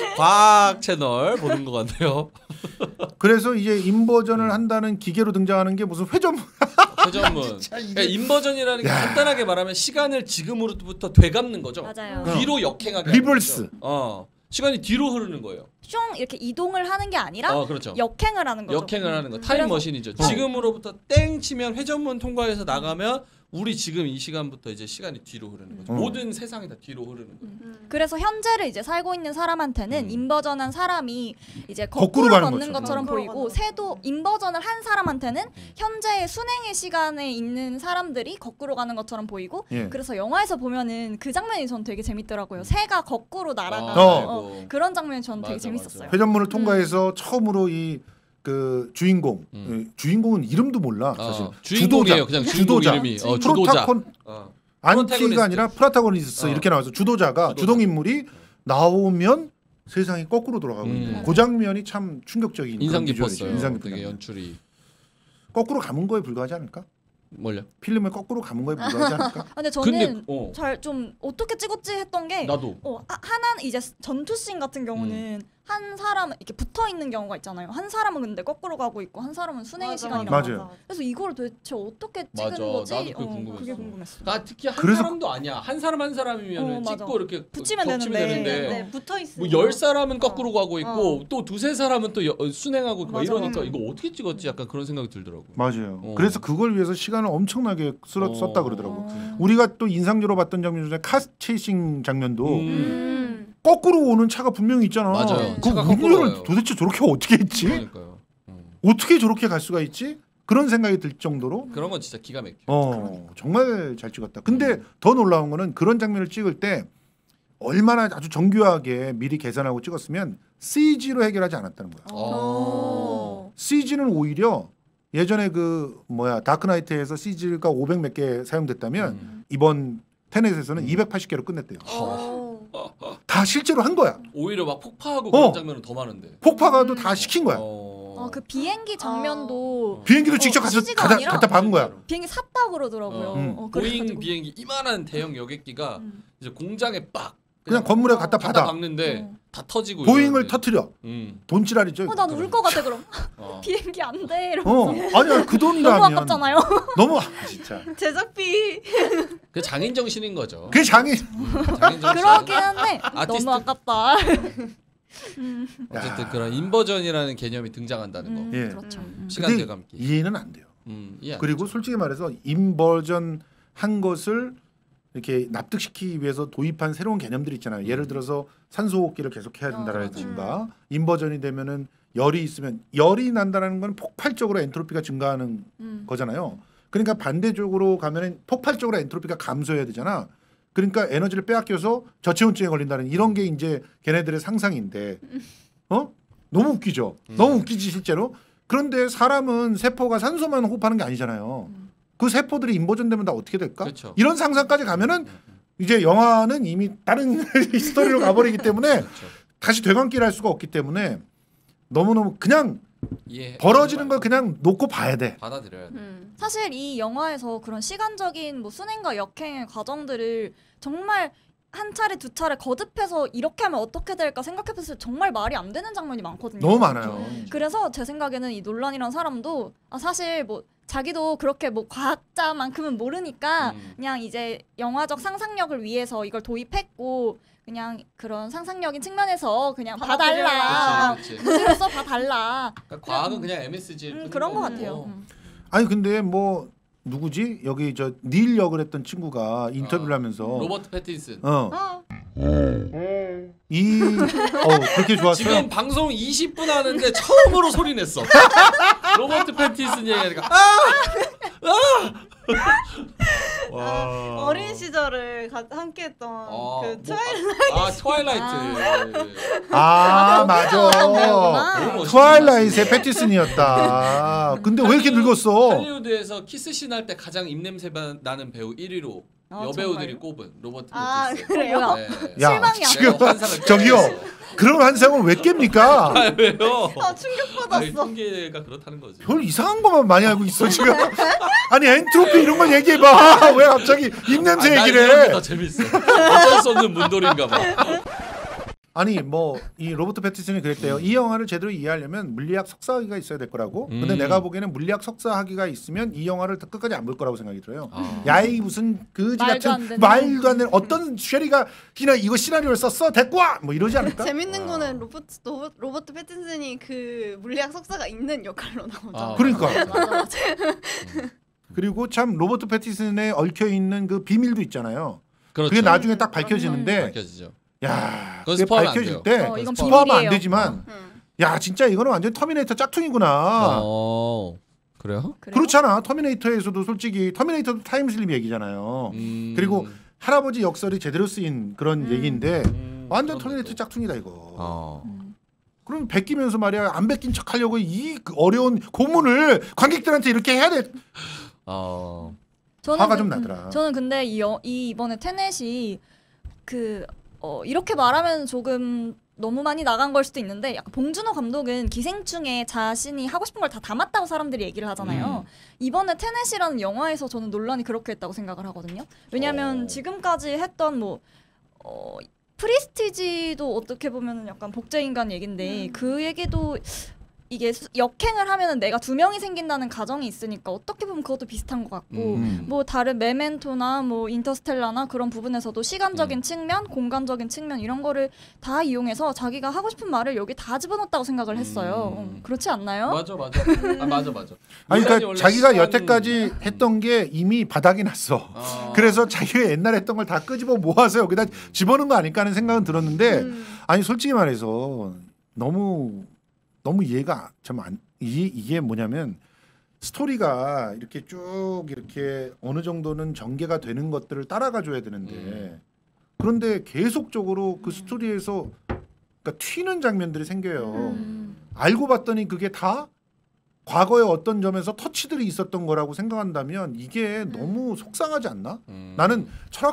Speaker 4: 과학 채널 보는 것 같네요.
Speaker 1: 그래서 이제 인버전을 한다는 기계로 등장하는 게 무슨 회전문.
Speaker 4: 회전문. 그러니까 인버전이라는 게
Speaker 1: 야.
Speaker 4: 간단하게 말하면 시간을 지금으로부터 되갚는 거죠.
Speaker 3: 맞아요.
Speaker 1: 어.
Speaker 4: 뒤로 역행하게.
Speaker 1: 리버스.
Speaker 4: 하는 거죠. 어. 시간이 뒤로 흐르는 거예요.
Speaker 3: 슝 이렇게 이동을 하는 게 아니라
Speaker 4: 어, 그렇죠.
Speaker 3: 역행을 하는 거죠.
Speaker 4: 역행을 하는 거.
Speaker 3: 음.
Speaker 4: 타임
Speaker 3: 그래서-
Speaker 4: 머신이죠.
Speaker 1: 어.
Speaker 4: 지금으로부터 땡 치면 회전문 통과해서 나가면 우리 지금 이 시간부터 이제 시간이 뒤로 흐르는 거죠.
Speaker 1: 음.
Speaker 4: 모든 세상이 다 뒤로 흐르는 거예요.
Speaker 2: 음.
Speaker 3: 그래서 현재를 이제 살고 있는 사람한테는
Speaker 4: 음.
Speaker 3: 인버전한 사람이 이제
Speaker 1: 거꾸로
Speaker 3: 거꾸로,
Speaker 1: 가는
Speaker 3: 걷는
Speaker 1: 거죠.
Speaker 3: 것처럼
Speaker 2: 거꾸로
Speaker 3: 보이고
Speaker 2: 가는
Speaker 3: 새도 인버전을 한 사람한테는
Speaker 4: 음.
Speaker 3: 현재의 순행의 시간에 있는 사람들이 거꾸로 가는 것처럼 보이고
Speaker 1: 예.
Speaker 3: 그래서 영화에서 보면은 그 장면이 전 되게 재밌더라고요. 새가 거꾸로 날아가는
Speaker 1: 어.
Speaker 3: 어, 그런 장면이 전 되게
Speaker 4: 맞아,
Speaker 3: 재밌었어요.
Speaker 4: 맞아.
Speaker 1: 회전문을 통과해서 처음으로 이 그 주인공,
Speaker 4: 음.
Speaker 1: 예, 주인공은 이름도 몰라 사실.
Speaker 4: 어, 주인공이에요. 그냥 주인공
Speaker 1: 주도자.
Speaker 4: 이름이. 어, 주도자.
Speaker 1: 프로타콘
Speaker 4: 어.
Speaker 1: 안티가
Speaker 4: 프로타고니스트.
Speaker 1: 아니라 프라타고니스트
Speaker 4: 어.
Speaker 1: 이렇게 나와서 주도자가
Speaker 4: 주도자.
Speaker 1: 주동 인물이 나오면 세상이 거꾸로 돌아가고
Speaker 4: 음.
Speaker 1: 있는 그 장면이 참 충격적인
Speaker 4: 인상
Speaker 1: 그런 비주얼이죠.
Speaker 4: 깊었어요.
Speaker 1: 인상
Speaker 4: 되게
Speaker 1: 깊은
Speaker 4: 연출이.
Speaker 1: 거꾸로 감은 거에 불과하지 않을까?
Speaker 4: 뭘요?
Speaker 1: 필름을 거꾸로 감은 거에 불과하지 않을까?
Speaker 3: 아, 근데 저는
Speaker 4: 근데 어.
Speaker 3: 잘 좀 어떻게 찍었지 했던 게
Speaker 4: 나도.
Speaker 3: 어, 하- 하나는 이제 전투 씬 같은 경우는 한 사람은 이렇게 붙어 있는 경우가 있잖아요. 한 사람은 근데 거꾸로 가고 있고 한 사람은 순행의
Speaker 2: 맞아,
Speaker 3: 시간이라고.
Speaker 1: 맞아. 맞아요.
Speaker 3: 그래서 이걸 도대체 어떻게 찍은
Speaker 4: 맞아.
Speaker 3: 거지?
Speaker 4: 나도 그게
Speaker 3: 어,
Speaker 4: 궁금했어.
Speaker 3: 그게 궁금했어.
Speaker 4: 아 특히 한
Speaker 1: 그래서-
Speaker 4: 사람도 아니야. 한 사람 한 사람이면
Speaker 3: 어, 맞아.
Speaker 4: 찍고 이렇게
Speaker 3: 붙이면
Speaker 4: 겹치면
Speaker 3: 되는데.
Speaker 4: 되는데
Speaker 2: 네, 붙어 있어.
Speaker 4: 뭐 열 사람은 거꾸로 가고 있고
Speaker 2: 어.
Speaker 4: 또 두세 사람은 또 여- 순행하고 있고 막
Speaker 3: 맞아.
Speaker 4: 이러니까
Speaker 2: 음.
Speaker 4: 이거 어떻게 찍었지? 약간 그런 생각이 들더라고.
Speaker 1: 맞아요.
Speaker 4: 어.
Speaker 1: 그래서 그걸 위해서 시간을 엄청나게 쓸어,
Speaker 4: 어.
Speaker 1: 썼다 그러더라고.
Speaker 3: 어.
Speaker 1: 우리가 또 인상적으로 봤던 장면 중에 카 체이싱 장면도
Speaker 4: 음.
Speaker 2: 음.
Speaker 1: 거꾸로 오는 차가 분명히 있잖아.
Speaker 4: 맞아요.
Speaker 1: 그
Speaker 4: 차가 거꾸로
Speaker 1: 운전을
Speaker 4: 가요.
Speaker 1: 도대체 저렇게 어떻게 했지?
Speaker 4: 그러니까요. 음.
Speaker 1: 어떻게 저렇게 갈 수가 있지? 그런 생각이 들 정도로
Speaker 4: 그런 건 진짜 기가 막혀.
Speaker 1: 어 정말 잘 찍었다. 근데
Speaker 4: 음.
Speaker 1: 더 놀라운 거는 그런 장면을 찍을 때 얼마나 아주 정교하게 미리 계산하고 찍었으면 씨지로 해결하지 않았다는 거야.
Speaker 4: 어.
Speaker 1: 씨지는 오히려 예전에 그 뭐야 다크나이트에서 씨지가 오백 몇 개 사용됐다면
Speaker 4: 음.
Speaker 1: 이번 테넷에서는
Speaker 4: 음.
Speaker 1: 이백팔십 개로 끝냈대요.
Speaker 2: 어.
Speaker 1: 다 실제로 한 거야.
Speaker 4: 오히려 막 폭파하고
Speaker 1: 어.
Speaker 4: 그런 장면은 더 많은데.
Speaker 1: 폭파가도 다 시킨 거야.
Speaker 4: 어.
Speaker 3: 어, 그 비행기 장면도
Speaker 1: 비행기도
Speaker 3: 어,
Speaker 1: 직접 가서
Speaker 3: 씨지가
Speaker 1: 갖다,
Speaker 3: 아니라
Speaker 1: 갖다 박은 거야.
Speaker 3: 비행기 샀다 그러더라고요.
Speaker 4: 어.
Speaker 1: 음.
Speaker 3: 어,
Speaker 4: 보잉
Speaker 3: 그래가지고.
Speaker 4: 비행기 이만한 대형 여객기가
Speaker 3: 음.
Speaker 4: 이제 공장에 빡
Speaker 1: 그냥 건물에 갖다
Speaker 4: 갖다
Speaker 1: 받아.
Speaker 4: 박는데
Speaker 3: 어.
Speaker 4: 다 터지고
Speaker 1: 보잉을
Speaker 4: 이러는데.
Speaker 1: 터트려.
Speaker 4: 음.
Speaker 1: 돈지랄이죠.
Speaker 3: 어,
Speaker 1: 이거.
Speaker 3: 난 울 것 같아 그럼.
Speaker 4: 어.
Speaker 3: 비행기 안 돼.
Speaker 1: 어,
Speaker 3: 이러면서.
Speaker 1: 아니야 그
Speaker 3: 너무
Speaker 1: 돈이라면
Speaker 3: 아깝잖아요.
Speaker 1: 너무 아, 진짜.
Speaker 2: 제작비.
Speaker 4: 그 장인 정신인 거죠.
Speaker 1: 그 장이
Speaker 4: 음, 장인 정신.
Speaker 3: 그러긴 한데
Speaker 4: 아티스트?
Speaker 3: 너무 아깝다.
Speaker 4: 어쨌든 그런 인버전이라는 개념이 등장한다는 거.
Speaker 3: 음,
Speaker 1: 예.
Speaker 3: 그렇죠. 음.
Speaker 4: 시간
Speaker 1: 근데
Speaker 4: 되감기.
Speaker 1: 이해는 안 돼요.
Speaker 4: 음, 이해 안
Speaker 1: 그리고 솔직히 말해서 인버전 한 것을 이렇게 납득시키기 위해서 도입한 새로운 개념들이 있잖아요. 예를 들어서 산소호흡기를 계속 해야 된다라든가 인버전이 되면은 열이 있으면 열이 난다라는 건 폭발적으로 엔트로피가 증가하는
Speaker 3: 음.
Speaker 1: 거잖아요. 그러니까 반대쪽으로 가면은 폭발적으로 엔트로피가 감소해야 되잖아. 그러니까 에너지를 빼앗겨서 저체온증에 걸린다는 이런 게 이제 걔네들의 상상인데, 어? 너무 웃기죠.
Speaker 4: 음.
Speaker 1: 너무 웃기지 실제로. 그런데 사람은 세포가 산소만 호흡하는 게 아니잖아요.
Speaker 3: 음.
Speaker 1: 그 세포들이 인버전되면 다 어떻게 될까?
Speaker 4: 그렇죠.
Speaker 1: 이런 상상까지 가면은
Speaker 4: 음, 음,
Speaker 1: 이제 영화는 이미 다른 스토리로 가버리기 때문에
Speaker 4: 그렇죠.
Speaker 1: 다시 되감기를 할 수가 없기 때문에 너무너무 그냥
Speaker 4: 이해.
Speaker 1: 벌어지는 걸 그냥 놓고 봐야 돼.
Speaker 4: 받아들여야 돼.
Speaker 2: 음.
Speaker 3: 사실 이 영화에서 그런 시간적인 뭐 순행과 역행의 과정들을 정말 한 차례 두 차례 거듭해서 이렇게 하면 어떻게 될까 생각해봤을 때 정말 말이 안 되는 장면이 많거든요.
Speaker 1: 너무 많아요.
Speaker 3: 그래서 제 생각에는 이 논란이란 사람도 아 사실 뭐 자기도 그렇게 뭐 과학자만큼은 모르니까
Speaker 4: 음.
Speaker 3: 그냥 이제 영화적 상상력을 위해서 이걸 도입했고 그냥 그런 상상력인 측면에서 그냥 봐달라.
Speaker 4: 그렇지, 그렇지.
Speaker 3: 무지로서 봐달라.
Speaker 4: 그러니까 과학은 그냥 엠에스지.
Speaker 3: 음, 그런 것 같아요. 음.
Speaker 1: 아니 근데 뭐 누구지? 여기 저 닐 역을 했던 친구가 인터뷰를
Speaker 4: 어.
Speaker 1: 하면서
Speaker 4: 로버트 패틴슨.
Speaker 1: 어.
Speaker 3: 어.
Speaker 1: 이 어, 그렇게 좋았어요.
Speaker 4: 지금 방송 이십 분 하는데 처음으로 소리 냈어. 로버트 패틴슨 얘기하니까 아! 아! 와.
Speaker 2: 어린 시절을 가, 함께했던
Speaker 4: 아,
Speaker 2: 그
Speaker 4: 뭐,
Speaker 2: 트와일라이트.
Speaker 4: 아, 트와일라이트.
Speaker 1: 아,
Speaker 3: 아,
Speaker 1: 맞아.
Speaker 3: 배우구나.
Speaker 4: 너무 멋있지,
Speaker 1: 트와일라이트의
Speaker 4: 사실.
Speaker 1: 패티슨이었다. 근데 왜 이렇게 늙었어?
Speaker 4: 할리우드에서 키스 씬 할 때 가장 입냄새 나는 배우 일 위로
Speaker 3: 아,
Speaker 4: 여배우들이
Speaker 3: 정말요?
Speaker 4: 꼽은 로버트
Speaker 2: 아,
Speaker 4: 패틴슨.
Speaker 2: 그래요?
Speaker 4: 네.
Speaker 1: 야,
Speaker 3: 실망이야.
Speaker 1: 지금
Speaker 4: 내가 환상을
Speaker 1: 저기요.
Speaker 4: 깨뜨렸어.
Speaker 1: 그런 환상을 왜 깹니까?
Speaker 4: 아, 왜요?
Speaker 2: 아 충격받았어.
Speaker 4: 아니, 통계가 그렇다는 거지.
Speaker 1: 별 이상한 것만 많이 알고 있어 지금. 아니 엔트로피 이런 걸 얘기해봐. 왜 갑자기 입냄새
Speaker 4: 아,
Speaker 1: 얘기를
Speaker 4: 난 이런
Speaker 1: 해?
Speaker 4: 게 더 재밌어. 어쩔 수 없는 문돌인가 봐.
Speaker 1: 아니 뭐 이 로버트 패티슨이 그랬대요. 이 영화를 제대로 이해하려면 물리학 석사 학위가 있어야 될 거라고. 근데
Speaker 4: 음.
Speaker 1: 내가 보기에는 물리학 석사 학위가 있으면 이 영화를 끝까지 안 볼 거라고 생각이 들어요.
Speaker 4: 아.
Speaker 1: 야이 무슨 그지
Speaker 3: 말도 안
Speaker 1: 같은
Speaker 3: 되는.
Speaker 1: 말도 안 되는 어떤 쉐리가 그냥 이거 시나리오를 썼어 데리고 와! 뭐 이러지 않을까?
Speaker 2: 재밌는
Speaker 4: 아.
Speaker 2: 거는 로버트 로버, 로버트 패틴슨이 그 물리학 석사가 있는 역할로 나오잖아.
Speaker 4: 아,
Speaker 1: 그러니까.
Speaker 3: 맞아 맞아.
Speaker 1: 그리고 참 로버트 패티슨에 얽혀 있는 그 비밀도 있잖아요.
Speaker 4: 그렇죠.
Speaker 1: 그게 나중에 딱
Speaker 3: 음.
Speaker 1: 밝혀지는데
Speaker 4: 밝혀지죠.
Speaker 1: 야,
Speaker 4: 그건
Speaker 1: 그게
Speaker 4: 스포하면 안
Speaker 1: 밝혀질
Speaker 4: 돼요.
Speaker 1: 때
Speaker 3: 어, 이건
Speaker 1: 스포하면 안
Speaker 3: 비밀이에요.
Speaker 1: 되지만
Speaker 2: 응.
Speaker 1: 야 진짜 이거는 완전 터미네이터 짝퉁이구나.
Speaker 4: 어. 그래요?
Speaker 3: 그래요?
Speaker 1: 그렇잖아. 터미네이터에서도 솔직히 터미네이터도 타임슬립 얘기잖아요.
Speaker 4: 음.
Speaker 1: 그리고 할아버지 역설이 제대로 쓰인 그런
Speaker 3: 음.
Speaker 1: 얘기인데
Speaker 4: 음,
Speaker 1: 완전
Speaker 4: 그런
Speaker 1: 터미네이터
Speaker 4: 것도.
Speaker 1: 짝퉁이다 이거.
Speaker 4: 어.
Speaker 3: 음.
Speaker 1: 그럼 베끼면서 말이야 안 베낀 척하려고 이 어려운 고문을 관객들한테 이렇게 해야 돼.
Speaker 4: 어.
Speaker 3: 저는
Speaker 1: 화가
Speaker 3: 그-
Speaker 1: 좀 나더라.
Speaker 3: 저는 근데 이, 여, 이 이번에 테넷이 그 어, 이렇게 말하면 조금 너무 많이 나간 걸 수도 있는데 약간 봉준호 감독은 기생충에 자신이 하고 싶은 걸 다 담았다고 사람들이 얘기를 하잖아요.
Speaker 4: 음.
Speaker 3: 이번에 테넷이라는 영화에서 저는 논란이 그렇게 했다고 생각을 하거든요. 왜냐하면
Speaker 4: 어.
Speaker 3: 지금까지 했던 뭐 어, 프리스티지도 어떻게 보면 약간 복제인간 얘긴데
Speaker 2: 음.
Speaker 3: 그 얘기도 이게 수- 역행을 하면은 내가 두 명이 생긴다는 가정이 있으니까 어떻게 보면 그것도 비슷한 것 같고
Speaker 1: 음.
Speaker 3: 뭐 다른 메멘토나 뭐 인터스텔라나 그런 부분에서도 시간적인
Speaker 4: 음.
Speaker 3: 측면, 공간적인 측면 이런 거를 다 이용해서 자기가 하고 싶은 말을 여기 다 집어넣었다고 생각을 했어요.
Speaker 4: 음.
Speaker 3: 어, 그렇지 않나요?
Speaker 4: 맞아 맞아. 아 맞아 맞아.
Speaker 1: 아니
Speaker 4: 인간이
Speaker 1: 그러니까
Speaker 4: 원래
Speaker 1: 자기가
Speaker 4: 시간-
Speaker 1: 여태까지 했던 게 이미 바닥이 났어.
Speaker 4: 어.
Speaker 1: 그래서 자기가 옛날에 했던 걸 다 끄집어 모아서 여기다 집어넣은 거 아닐까 하는 생각은 들었는데
Speaker 2: 음.
Speaker 1: 아니 솔직히 말해서 너무 너무 이해가 참 안 이게, 이게 뭐냐면 스토리가 이렇게 쭉 이렇게 어느 정도는 전개가 되는 것들을 따라가 줘야 되는데
Speaker 4: 음.
Speaker 1: 그런데 계속적으로 그 스토리에서 그러니까 튀는 장면들이 생겨요.
Speaker 3: 음.
Speaker 1: 알고 봤더니 그게 다 과거의 어떤 점에서 터치들이 있었던 거라고 생각한다면 이게 너무 속상하지 않나?
Speaker 4: 음.
Speaker 1: 나는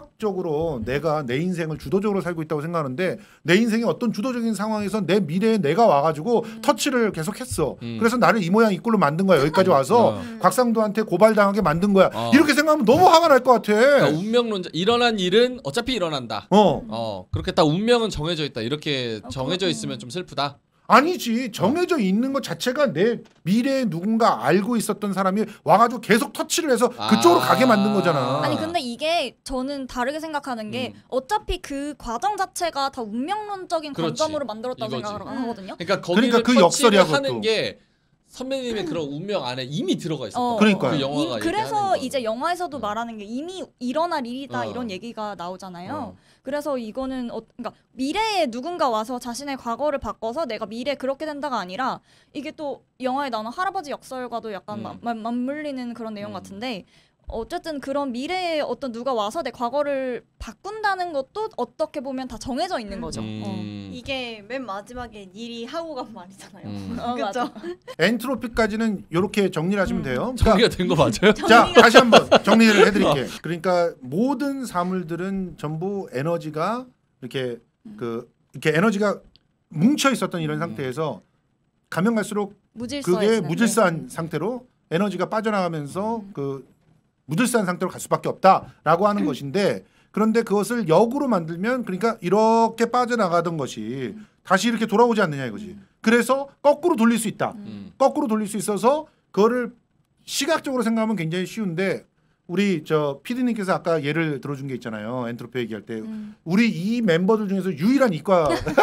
Speaker 1: 철학적으로 내가 내 인생을 주도적으로 살고 있다고 생각하는데 내 인생의 어떤 주도적인 상황에서 내 미래에 내가 와가지고 터치를 계속했어.
Speaker 4: 음.
Speaker 1: 그래서 나를 이 모양 이 꼴로 만든 거야. 여기까지 와서
Speaker 4: 어.
Speaker 1: 곽상도한테 고발당하게 만든 거야.
Speaker 4: 어.
Speaker 1: 이렇게 생각하면 너무 화가 날 것 같아.
Speaker 4: 그러니까 운명론자 일어난 일은 어차피 일어난다.
Speaker 1: 어
Speaker 4: 어 그렇게 딱 운명은 정해져 있다. 이렇게
Speaker 3: 어,
Speaker 4: 정해져
Speaker 3: 그렇구나.
Speaker 4: 있으면 좀 슬프다.
Speaker 1: 아니지 정해져 있는 것 자체가 내 미래에 누군가 알고 있었던 사람이 와가지고 계속 터치를 해서 그쪽으로
Speaker 4: 아.
Speaker 1: 가게 만든 거잖아.
Speaker 3: 아니 근데 이게 저는 다르게 생각하는 게
Speaker 4: 음.
Speaker 3: 어차피 그 과정 자체가 다 운명론적인
Speaker 4: 그렇지.
Speaker 3: 관점으로 만들었다고
Speaker 4: 이거지.
Speaker 3: 생각을
Speaker 2: 음.
Speaker 3: 하거든요.
Speaker 4: 그러니까 거기를
Speaker 1: 그러니까 그
Speaker 4: 터치를
Speaker 1: 역설이야,
Speaker 4: 하는
Speaker 1: 그것도.
Speaker 4: 게 선배님의 그런 운명 안에 이미 들어가 있었던
Speaker 3: 어.
Speaker 4: 거야.
Speaker 1: 그러니까요.
Speaker 4: 그
Speaker 3: 이-
Speaker 4: 영화가
Speaker 3: 그래서
Speaker 4: 얘기하는
Speaker 3: 이제
Speaker 4: 거는.
Speaker 3: 영화에서도
Speaker 4: 어.
Speaker 3: 말하는 게 이미 일어날 일이다
Speaker 4: 어.
Speaker 3: 이런 얘기가 나오잖아요.
Speaker 4: 어.
Speaker 3: 그래서 이거는 어, 그러니까 미래에 누군가 와서 자신의 과거를 바꿔서 내가 미래에 그렇게 된다가 아니라 이게 또 영화에 나오는 할아버지 역설과도 약간
Speaker 4: 음.
Speaker 3: 마- 마- 맞물리는 그런 내용
Speaker 4: 음.
Speaker 3: 같은데 어쨌든 그런 미래에 어떤 누가 와서 내 과거를 바꾼다는 것도 어떻게 보면 다 정해져 있는 거죠. 어.
Speaker 4: 음.
Speaker 2: 이게 맨 마지막에 일이 하고 간 말이잖아요.
Speaker 4: 음.
Speaker 3: 어, 맞아.
Speaker 2: 그렇죠.
Speaker 1: 엔트로피까지는 이렇게 정리를 하시면
Speaker 3: 음.
Speaker 1: 돼요. 그러니까
Speaker 4: 정리가 된 거 맞아요?
Speaker 1: 자 다시 한번 정리를 해드릴게요. 그러니까 모든 사물들은 전부 에너지가 이렇게 그 이렇게 에너지가 뭉쳐 있었던 이런
Speaker 4: 음.
Speaker 1: 상태에서 가면 갈수록
Speaker 3: 무질서.
Speaker 1: 그게 무질서한 상태로 에너지가 빠져나가면서 그 무질서한 상태로 갈 수밖에 없다라고 하는 것인데 그런데 그것을 역으로 만들면 그러니까 이렇게 빠져나가던 것이 다시 이렇게 돌아오지 않느냐 이거지. 그래서 거꾸로 돌릴 수 있다.
Speaker 4: 음.
Speaker 1: 거꾸로 돌릴 수 있어서 그거를 시각적으로 생각하면 굉장히 쉬운데 우리 저 피디님께서 아까 예를 들어준 게 있잖아요. 엔트로피 얘기할 때
Speaker 3: 음.
Speaker 1: 우리 이 멤버들 중에서 유일한 이과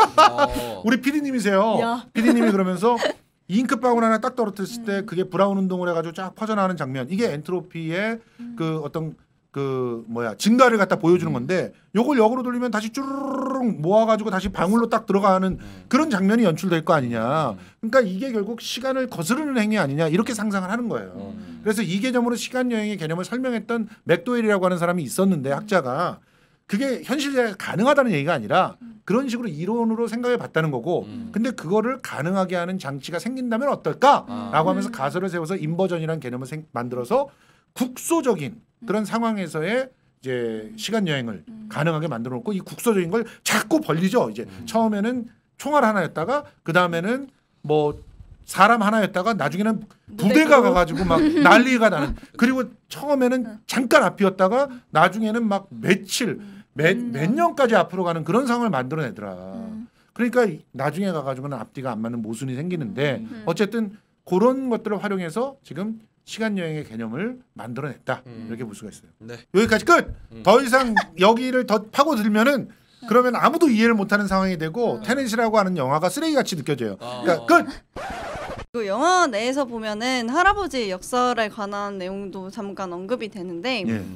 Speaker 4: 어.
Speaker 1: 우리 피디님이세요.
Speaker 3: 야.
Speaker 1: 피디님이 그러면서 잉크방울 하나 딱 떨어뜨렸을 때 그게 브라운 운동을 해가지고 쫙 퍼져나가는 장면 이게 엔트로피의 그 어떤 그 뭐야 증가를 갖다 보여주는 건데 요걸 역으로 돌리면 다시 쭈르륵 모아가지고 다시 방울로 딱 들어가는 그런 장면이 연출될 거 아니냐. 그러니까 이게 결국 시간을 거스르는 행위 아니냐 이렇게 상상을 하는 거예요.
Speaker 4: 음.
Speaker 1: 그래서 이 개념으로 시간 여행의 개념을 설명했던 맥도웰이라고 하는 사람이 있었는데 학자가 그게 현실에 가능하다는 얘기가 아니라 그런 식으로 이론으로 생각해 봤다는 거고
Speaker 4: 음.
Speaker 1: 근데 그거를 가능하게 하는 장치가 생긴다면 어떨까라고
Speaker 4: 아.
Speaker 1: 하면서 가설을 세워서 인버전이라는 개념을 생, 만들어서 국소적인 그런 상황에서의 이제 시간 여행을 가능하게 만들어 놓고 이 국소적인 걸 자꾸 벌리죠. 이제
Speaker 4: 음.
Speaker 1: 처음에는 총알 하나였다가 그 다음에는 뭐 사람 하나였다가 나중에는 부대가 가가지고 막 난리가 나는. 그리고 처음에는 잠깐 앞이었다가 나중에는 막 며칠 몇, 몇 년까지 앞으로 가는 그런 상황을 만들어내더라. 그러니까 나중에 가가지고는 앞뒤가 안 맞는 모순이 생기는데 어쨌든 그런 것들을 활용해서 지금 시간 여행의 개념을 만들어냈다.
Speaker 4: 음.
Speaker 1: 이렇게 볼 수가 있어요.
Speaker 4: 네.
Speaker 1: 여기까지 끝.
Speaker 4: 음.
Speaker 1: 더 이상 여기를 더 파고들면은 그러면 아무도 이해를 못하는 상황이 되고 테넷이라고 하는 영화가 쓰레기같이 느껴져요.
Speaker 4: 아.
Speaker 1: 그러니까 끝.
Speaker 2: 그 영화 내에서 보면은 할아버지 역설에 관한 내용도 잠깐 언급이 되는데
Speaker 1: 예.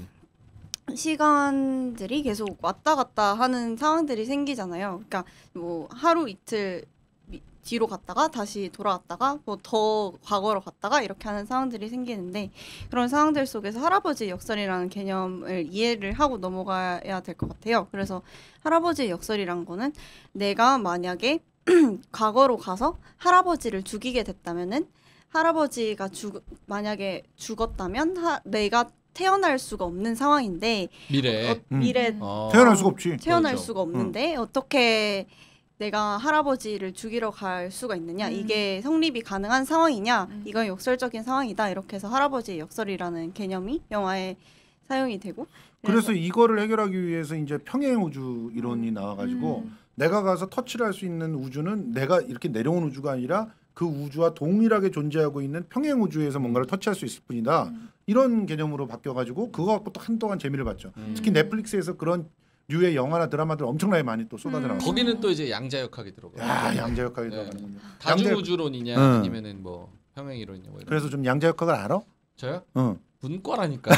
Speaker 2: 시간들이 계속 왔다 갔다 하는 상황들이 생기잖아요. 그러니까 뭐 하루 이틀 미, 뒤로 갔다가 다시 돌아왔다가 뭐 더 과거로 갔다가 이렇게 하는 상황들이 생기는데 그런 상황들 속에서 할아버지 역설이라는 개념을 이해를 하고 넘어가야 될 것 같아요. 그래서 할아버지 역설이란 거는 내가 만약에 과거로 가서 할아버지를 죽이게 됐다면은 할아버지가 죽 만약에 죽었다면 하, 내가 태어날 수가 없는 상황인데
Speaker 4: 미래.
Speaker 2: 어, 미래
Speaker 3: 음.
Speaker 4: 어.
Speaker 1: 태어날 수가 없지.
Speaker 2: 태어날
Speaker 4: 그렇죠.
Speaker 2: 수가 없는데 어떻게 내가 할아버지를 죽이러 갈 수가 있느냐
Speaker 3: 음.
Speaker 2: 이게 성립이 가능한 상황이냐
Speaker 3: 음.
Speaker 2: 이건 역설적인 상황이다 이렇게 해서 할아버지의 역설이라는 개념이 영화에 사용이 되고
Speaker 1: 그래서 이거를 해결하기 위해서 이제 평행 우주 이론이 나와가지고
Speaker 3: 음.
Speaker 1: 내가 가서 터치를 할 수 있는 우주는 내가 이렇게 내려온 우주가 아니라 그 우주와 동일하게 존재하고 있는 평행 우주에서 뭔가를 터치할 수 있을 뿐이다.
Speaker 3: 음.
Speaker 1: 이런 개념으로 바뀌어가지고 그거 갖고 또 한동안 재미를 봤죠.
Speaker 4: 음.
Speaker 1: 특히 넷플릭스에서 그런 류의 영화나 드라마들 엄청나게 많이 또 쏟아져
Speaker 2: 음.
Speaker 1: 나와요.
Speaker 4: 거기는 또 이제 양자역학이 들어가요.
Speaker 1: 야 양자역학이
Speaker 4: 네.
Speaker 1: 들어가는군요.
Speaker 4: 다중우주론이냐
Speaker 1: 응.
Speaker 4: 아니면은 뭐 평행이론이냐 뭐 이런.
Speaker 1: 그래서 좀 양자역학을 알아?
Speaker 4: 저요?
Speaker 1: 응.
Speaker 4: 문과라니까.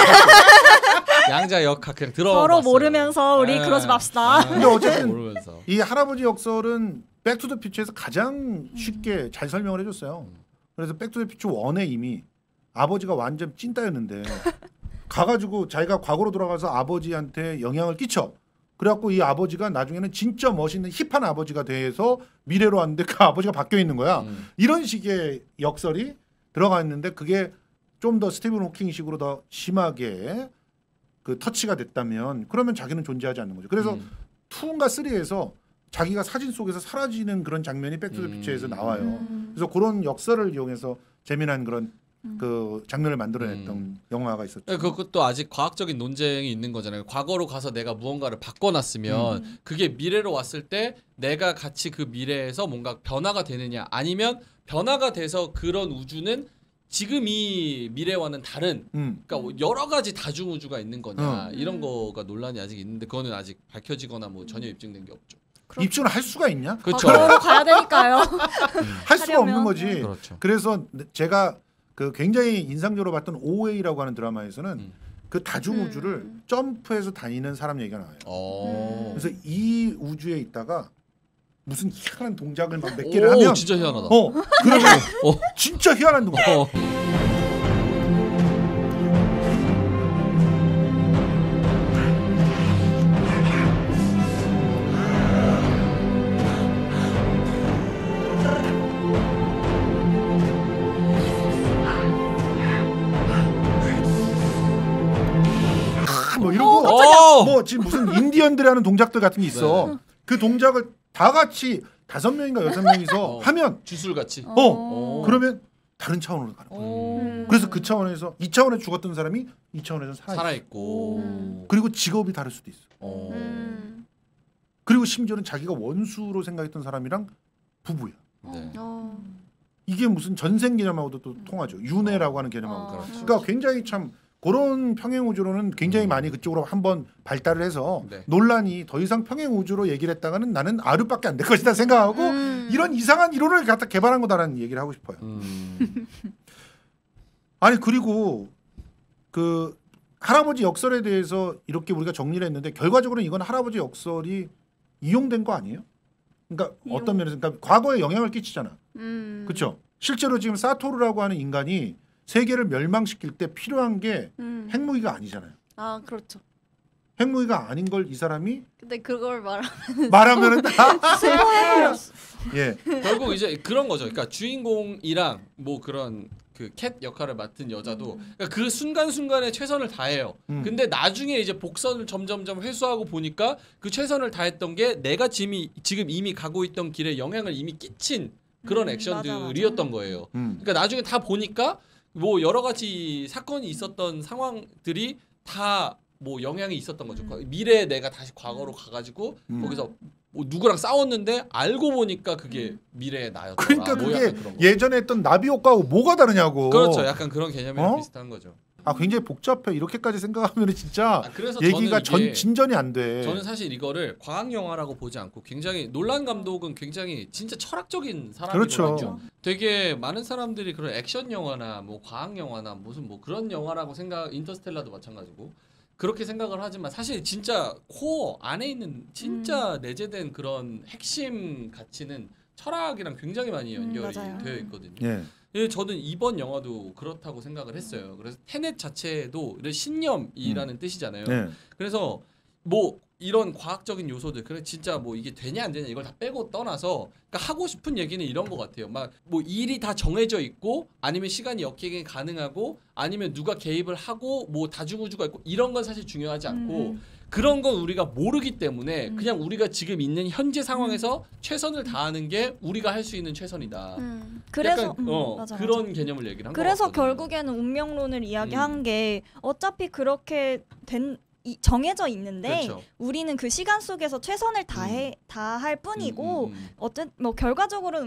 Speaker 4: 양자역학 그냥 들어.
Speaker 3: 서로 모르면서 우리 그러지 맙시다.
Speaker 1: 근데 어쨌든
Speaker 4: 모르면서.
Speaker 1: 이 할아버지 역설은 백투더퓨처에서 가장 쉽게 잘 설명을 해줬어요. 그래서 백투더퓨처 원에 이미 아버지가 완전 찐따였는데 가가지고 자기가 과거로 돌아가서 아버지한테 영향을 끼쳐. 그래갖고 이 아버지가 나중에는 진짜 멋있는 힙한 아버지가 돼서 미래로 왔는데 그 아버지가 바뀌어 있는 거야.
Speaker 4: 음.
Speaker 1: 이런 식의 역설이 들어가 있는데 그게 좀 더 스티븐 호킹식으로 더 심하게 그 터치가 됐다면 그러면 자기는 존재하지 않는 거죠. 그래서
Speaker 4: 음.
Speaker 1: 이인가 삼에서 자기가 사진 속에서 사라지는 그런 장면이 백투더퓨처에서
Speaker 4: 음.
Speaker 1: 나와요.
Speaker 3: 음.
Speaker 1: 그래서 그런 역설을 이용해서 재미난 그런 그 장면을 만들어냈던
Speaker 4: 음.
Speaker 1: 영화가 있었죠.
Speaker 4: 네, 그것도 아직 과학적인 논쟁이 있는 거잖아요. 과거로 가서 내가 무언가를 바꿔놨으면
Speaker 3: 음.
Speaker 4: 그게 미래로 왔을 때 내가 같이 그 미래에서 뭔가 변화가 되느냐 아니면 변화가 돼서 그런 우주는 지금 이 미래와는 다른
Speaker 1: 음.
Speaker 4: 그러니까 여러 가지 다중 우주가 있는 거냐
Speaker 1: 음.
Speaker 4: 이런 거가 논란이 아직 있는데 그거는 아직 밝혀지거나 뭐 전혀 입증된 게 없죠.
Speaker 1: 입증을 할 수가 있냐?
Speaker 4: 그렇죠.
Speaker 3: 과거로 가야 되니까요.
Speaker 1: 할 수가
Speaker 3: 하려면.
Speaker 1: 없는 거지.
Speaker 4: 그렇죠.
Speaker 1: 그래서 제가 그 굉장히 인상적으로 봤던 오웨이라고 하는 드라마에서는
Speaker 4: 음.
Speaker 1: 그 다중 우주를
Speaker 2: 음.
Speaker 1: 점프해서 다니는 사람 얘기가 나와요.
Speaker 4: 어.
Speaker 1: 그래서 이 우주에 있다가 무슨 희한한 동작을 막 몇 개를
Speaker 4: 오,
Speaker 1: 하면
Speaker 4: 진짜 희한하다.
Speaker 1: 어 그러면
Speaker 4: 어.
Speaker 1: 진짜 희한한 동작.
Speaker 4: 어.
Speaker 1: 뭐 이러고
Speaker 4: 어.
Speaker 1: 뭐 지금 무슨 인디언들이 하는 동작들 같은 게 있어.
Speaker 4: 네.
Speaker 1: 그 동작을 다 같이 다섯 명인가 여섯 명이서
Speaker 4: 어.
Speaker 1: 하면
Speaker 4: 주술 같이.
Speaker 1: 어. 그러면 다른 차원으로 가는 거야.
Speaker 3: 오.
Speaker 2: 음.
Speaker 1: 그래서 그 차원에서 이 차원에 죽었던 사람이 이 차원에서 살아.
Speaker 4: 살아 있고.
Speaker 2: 음.
Speaker 1: 그리고 직업이 다를 수도 있어.
Speaker 4: 어.
Speaker 2: 음.
Speaker 1: 그리고 심지어는 자기가 원수로 생각했던 사람이랑 부부야.
Speaker 4: 네.
Speaker 2: 어.
Speaker 1: 이게 무슨 전생 개념하고도 또 통하죠. 윤회라고 하는 개념하고.
Speaker 3: 어.
Speaker 4: 그렇죠.
Speaker 1: 그러니까 굉장히 참 그런 평행 우주로는 굉장히
Speaker 4: 음.
Speaker 1: 많이 그쪽으로 한번 발달을 해서
Speaker 4: 네.
Speaker 1: 논란이 더 이상 평행 우주로 얘기를 했다가는 나는 아류밖에 안 될 것이다 생각하고
Speaker 2: 음.
Speaker 1: 이런 이상한 이론을 갖다 개발한 거다라는 얘기를 하고 싶어요.
Speaker 4: 음.
Speaker 1: 아니 그리고 그 할아버지 역설에 대해서 이렇게 우리가 정리를 했는데 결과적으로는 이건 할아버지 역설이 이용된 거 아니에요? 그러니까
Speaker 2: 이용.
Speaker 1: 어떤 면에서 그러니까 과거에 영향을 끼치잖아.
Speaker 2: 음.
Speaker 1: 그렇죠? 실제로 지금 사토르라고 하는 인간이 세계를 멸망시킬 때 필요한 게
Speaker 2: 음.
Speaker 1: 핵무기가 아니잖아요.
Speaker 2: 아 그렇죠.
Speaker 1: 핵무기가 아닌 걸 이 사람이
Speaker 2: 근데 그걸 말하
Speaker 1: 말하면은 다 예.
Speaker 4: 결국 이제 그런 거죠. 그러니까 주인공이랑 뭐 그런 그 캣 역할을 맡은 여자도 그러니까 그 순간순간에 최선을 다해요.
Speaker 1: 음.
Speaker 4: 근데 나중에 이제 복선을 점점점 회수하고 보니까 그 최선을 다했던 게 내가 지금, 지금 이미 가고 있던 길에 영향을 이미 끼친 그런
Speaker 3: 음,
Speaker 4: 액션들이었던
Speaker 3: 맞아, 맞아.
Speaker 4: 거예요.
Speaker 1: 음.
Speaker 4: 그러니까 나중에 다 보니까 뭐 여러 가지 사건이 있었던 상황들이 다 뭐 영향이 있었던 거죠.
Speaker 3: 음.
Speaker 4: 미래에 내가 다시 과거로 가가지고
Speaker 1: 음.
Speaker 4: 거기서 뭐 누구랑 싸웠는데 알고 보니까 그게 미래의 나였더라.
Speaker 1: 그러니까
Speaker 4: 뭐
Speaker 1: 그게
Speaker 4: 약간 그런 거.
Speaker 1: 예전에 했던 나비 효과하고 뭐가 다르냐고.
Speaker 4: 그렇죠. 약간 그런 개념이랑
Speaker 1: 어?
Speaker 4: 비슷한 거죠.
Speaker 1: 아 굉장히 복잡해. 이렇게까지 생각하면 진짜
Speaker 4: 아, 그래서
Speaker 1: 얘기가
Speaker 4: 저는 이게
Speaker 1: 전 진전이 안 돼.
Speaker 4: 저는 사실 이거를 과학 영화라고 보지 않고 굉장히 놀란 감독은 굉장히 진짜 철학적인 사람이거든요.
Speaker 1: 그렇죠.
Speaker 4: 되게 많은 사람들이 그런 액션 영화나 뭐 과학 영화나 무슨 뭐 그런 영화라고 생각 인터스텔라도 마찬가지고 그렇게 생각을 하지만 사실 진짜 코어 안에 있는 진짜
Speaker 3: 음.
Speaker 4: 내재된 그런 핵심 가치는 철학이랑 굉장히 많이 연결이
Speaker 3: 음,
Speaker 4: 되어 있거든요.
Speaker 1: 예.
Speaker 4: 예, 저는 이번 영화도 그렇다고 생각을 했어요. 그래서 테넷 자체도 신념이라는 뜻이잖아요.
Speaker 1: 네.
Speaker 4: 그래서 뭐 이런 과학적인 요소들, 그래 진짜 뭐 이게 되냐 안 되냐 이걸 다 빼고 떠나서 그러니까 하고 싶은 얘기는 이런 것 같아요. 막 뭐 일이 다 정해져 있고 아니면 시간이 역행이 가능하고 아니면 누가 개입을 하고 뭐 다중우주가 있고 이런 건 사실 중요하지 않고
Speaker 3: 음.
Speaker 4: 그런 건 우리가 모르기 때문에
Speaker 3: 음.
Speaker 4: 그냥 우리가 지금 있는 현재 상황에서 최선을 다하는 게 우리가 할 수 있는 최선이다.
Speaker 2: 음.
Speaker 3: 그래서
Speaker 4: 약간,
Speaker 3: 음,
Speaker 4: 어,
Speaker 3: 맞아, 맞아.
Speaker 4: 그런 개념을 얘기를 한 것
Speaker 3: 그래서
Speaker 4: 같거든요.
Speaker 3: 결국에는 운명론을 이야기한
Speaker 4: 음.
Speaker 3: 게 어차피 그렇게 된 이, 정해져 있는데
Speaker 4: 그렇죠.
Speaker 3: 우리는 그 시간 속에서 최선을 다해 다할 뿐이고
Speaker 4: 음, 음, 음.
Speaker 3: 어쨌 뭐 결과적으로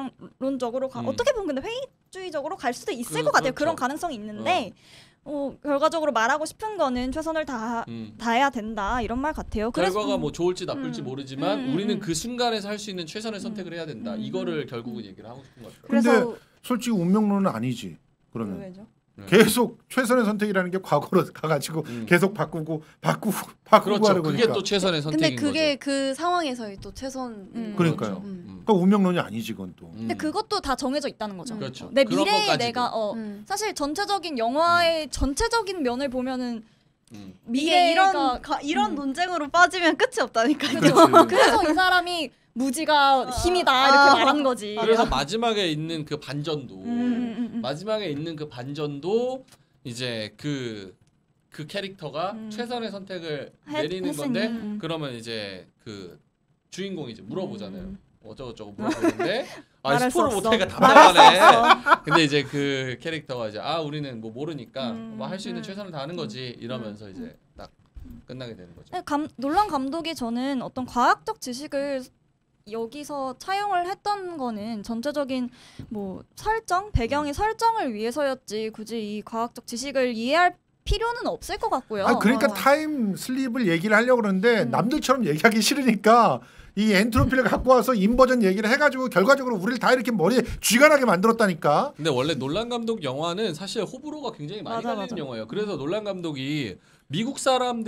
Speaker 3: 운명론적으로 가,
Speaker 4: 음.
Speaker 3: 어떻게 보면 근데 회의주의적으로 갈 수도 있을
Speaker 4: 그,
Speaker 3: 것 같아요.
Speaker 4: 그렇죠.
Speaker 3: 그런 가능성이 있는데 어. 결과적으로 말하고 싶은 거는 최선을 다
Speaker 4: 음.
Speaker 3: 다해야 된다 이런 말 같아요. 그래서
Speaker 4: 결과가
Speaker 3: 음,
Speaker 4: 뭐 좋을지 나쁠지
Speaker 3: 음.
Speaker 4: 모르지만
Speaker 3: 음, 음,
Speaker 4: 우리는
Speaker 3: 음.
Speaker 4: 그 순간에서 할 수 있는 최선의 선택을 해야 된다.
Speaker 3: 음,
Speaker 4: 이거를
Speaker 3: 음,
Speaker 4: 결국은
Speaker 3: 음.
Speaker 4: 얘기를 하고 싶은 것 같아요.
Speaker 1: 근데
Speaker 2: 그래서
Speaker 1: 솔직히 운명론은 아니지. 그러면
Speaker 3: 왜죠?
Speaker 4: 네.
Speaker 1: 계속 최선의 선택이라는 게 과거로 가가지고
Speaker 4: 음.
Speaker 1: 계속 바꾸고 바꾸고 바꾸고
Speaker 4: 그렇죠.
Speaker 1: 하는
Speaker 4: 그게
Speaker 1: 거니까.
Speaker 4: 또 최선의
Speaker 2: 근데
Speaker 4: 선택인
Speaker 2: 그게
Speaker 4: 거죠.
Speaker 2: 그 상황에서의 또 최선.
Speaker 3: 음.
Speaker 1: 그러니까요.
Speaker 2: 음.
Speaker 4: 음.
Speaker 1: 그러니까 운명론이 아니지 그건 또.
Speaker 4: 음.
Speaker 3: 근데 그것도 다 정해져 있다는 거죠.
Speaker 2: 음.
Speaker 4: 그렇죠.
Speaker 3: 내
Speaker 4: 그런
Speaker 3: 미래에
Speaker 4: 것까지도.
Speaker 3: 내가 어
Speaker 2: 음.
Speaker 3: 사실 전체적인 영화의 전체적인 면을 보면은
Speaker 4: 음.
Speaker 2: 이게
Speaker 3: 미래가
Speaker 2: 이런 가, 이런
Speaker 3: 음.
Speaker 2: 논쟁으로 빠지면 끝이 없다니까요.
Speaker 1: 그렇지.
Speaker 3: 그래서 이 사람이 무지가 힘이다 이렇게
Speaker 2: 아.
Speaker 3: 말하는 거지.
Speaker 4: 그래서 마지막에 있는 그 반전도
Speaker 3: 음, 음, 음.
Speaker 4: 마지막에 있는 그 반전도 이제 그 그 캐릭터가
Speaker 3: 음.
Speaker 4: 최선의 선택을
Speaker 3: 했-
Speaker 4: 내리는
Speaker 3: 했으니.
Speaker 4: 건데
Speaker 3: 음.
Speaker 4: 그러면 이제 그 주인공이 이제 물어보잖아요.
Speaker 3: 음.
Speaker 4: 어쩌고저쩌고 물어보는데 아
Speaker 3: 말할 수
Speaker 4: 스포를
Speaker 3: 없어.
Speaker 4: 못하니까 다
Speaker 3: 말할 수
Speaker 4: 말하네. 근데 이제 그 캐릭터가 이제 아 우리는 뭐 모르니까
Speaker 3: 음.
Speaker 4: 뭐 할 수 있는
Speaker 2: 음.
Speaker 4: 최선을 다하는 거지 이러면서 이제 딱 끝나게 되는 거죠.
Speaker 3: 네, 감, 놀란 감독이 저는 어떤 과학적 지식을 여기서 차용을 했던 거는 전체적인 뭐 설정, 배경의 설정을 위해서였지 굳이 이 과학적 지식을 이해할 필요는 없을 것 같고요.
Speaker 1: 아 그러니까
Speaker 2: 맞아.
Speaker 1: 타임 슬립을 얘기를 하려고 그러는데
Speaker 3: 음.
Speaker 1: 남들처럼 얘기하기 싫으니까 이 엔트로피를 갖고 와서 인버전 얘기를 해가지고 결과적으로 우리를 다 이렇게 머리에 쥐가 나게 만들었다니까.
Speaker 4: 근데 원래 놀란 감독 영화는 사실 호불호가 굉장히 많이
Speaker 3: 맞아,
Speaker 4: 갈리는
Speaker 3: 맞아.
Speaker 4: 영화예요. 그래서 놀란 감독이 미국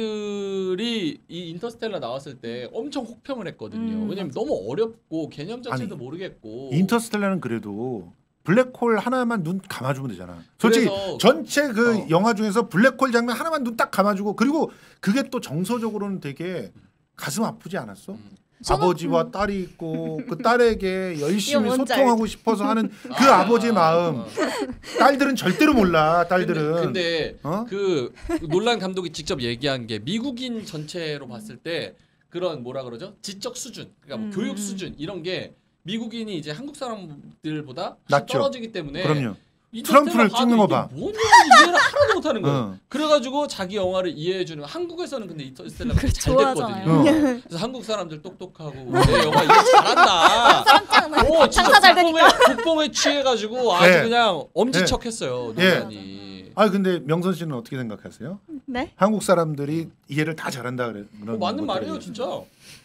Speaker 4: 사람들이 이 인터스텔라 나왔을 때 엄청 혹평을 했거든요.
Speaker 3: 음,
Speaker 4: 왜냐면 너무 어렵고 개념 자체도
Speaker 1: 아니,
Speaker 4: 모르겠고.
Speaker 1: 인터스텔라는 그래도 블랙홀 하나만 눈 감아주면 되잖아. 솔직히
Speaker 4: 그래서-
Speaker 1: 전체 그
Speaker 4: 어.
Speaker 1: 영화 중에서 블랙홀 장면 하나만 눈 딱 감아주고 그리고 그게 또 정서적으로는 되게 가슴 아프지 않았어?
Speaker 4: 음.
Speaker 3: 저는-
Speaker 1: 아버지와
Speaker 3: 음.
Speaker 1: 딸이 있고 그 딸에게 열심히
Speaker 2: 이거 뭔지
Speaker 1: 소통하고 싶어서 하는 그
Speaker 4: 아,
Speaker 1: 아, 버지의 마음.
Speaker 4: 어.
Speaker 1: 딸들은 절대로 몰라. 딸들은.
Speaker 4: 근데, 근데
Speaker 1: 어?
Speaker 4: 그 놀란 감독이 직접 얘기한 게 미국인 전체로 봤을 때 그런 뭐라 그러죠? 지적 수준, 그러니까 뭐
Speaker 3: 음,
Speaker 4: 교육
Speaker 3: 음.
Speaker 4: 수준 이런 게 미국인이 이제 한국 사람들보다
Speaker 1: 낮죠.
Speaker 4: 떨어지기 때문에
Speaker 1: 그럼요.
Speaker 4: 인터스텔라
Speaker 1: 트럼프를
Speaker 4: 봐도
Speaker 1: 찍는 거
Speaker 4: 이게
Speaker 1: 봐.
Speaker 4: 뭔지 이해를 하나도 못하는 거예요.
Speaker 1: 어.
Speaker 4: 그래가지고 자기 영화를 이해해주는 거. 한국에서는 근데 인터스텔라가
Speaker 3: 그걸
Speaker 4: 잘
Speaker 3: 좋아하잖아요.
Speaker 4: 됐거든요.
Speaker 1: 어.
Speaker 4: 그래서 한국 사람들 똑똑하고 내 영화 이해 잘한다. 오, 진짜
Speaker 3: 장사 잘
Speaker 4: 국뽕에, 국뽕에 취해가지고 아주
Speaker 1: 네.
Speaker 4: 그냥 엄지척했어요.
Speaker 1: 네.
Speaker 4: 논란이.
Speaker 1: 아 근데 명선 씨는 어떻게 생각하세요?
Speaker 2: 네?
Speaker 1: 한국 사람들이 이해를 다 잘한다 그래. 그런
Speaker 4: 어, 맞는
Speaker 1: 것들에
Speaker 4: 말이에요,
Speaker 1: 대해서.
Speaker 4: 진짜.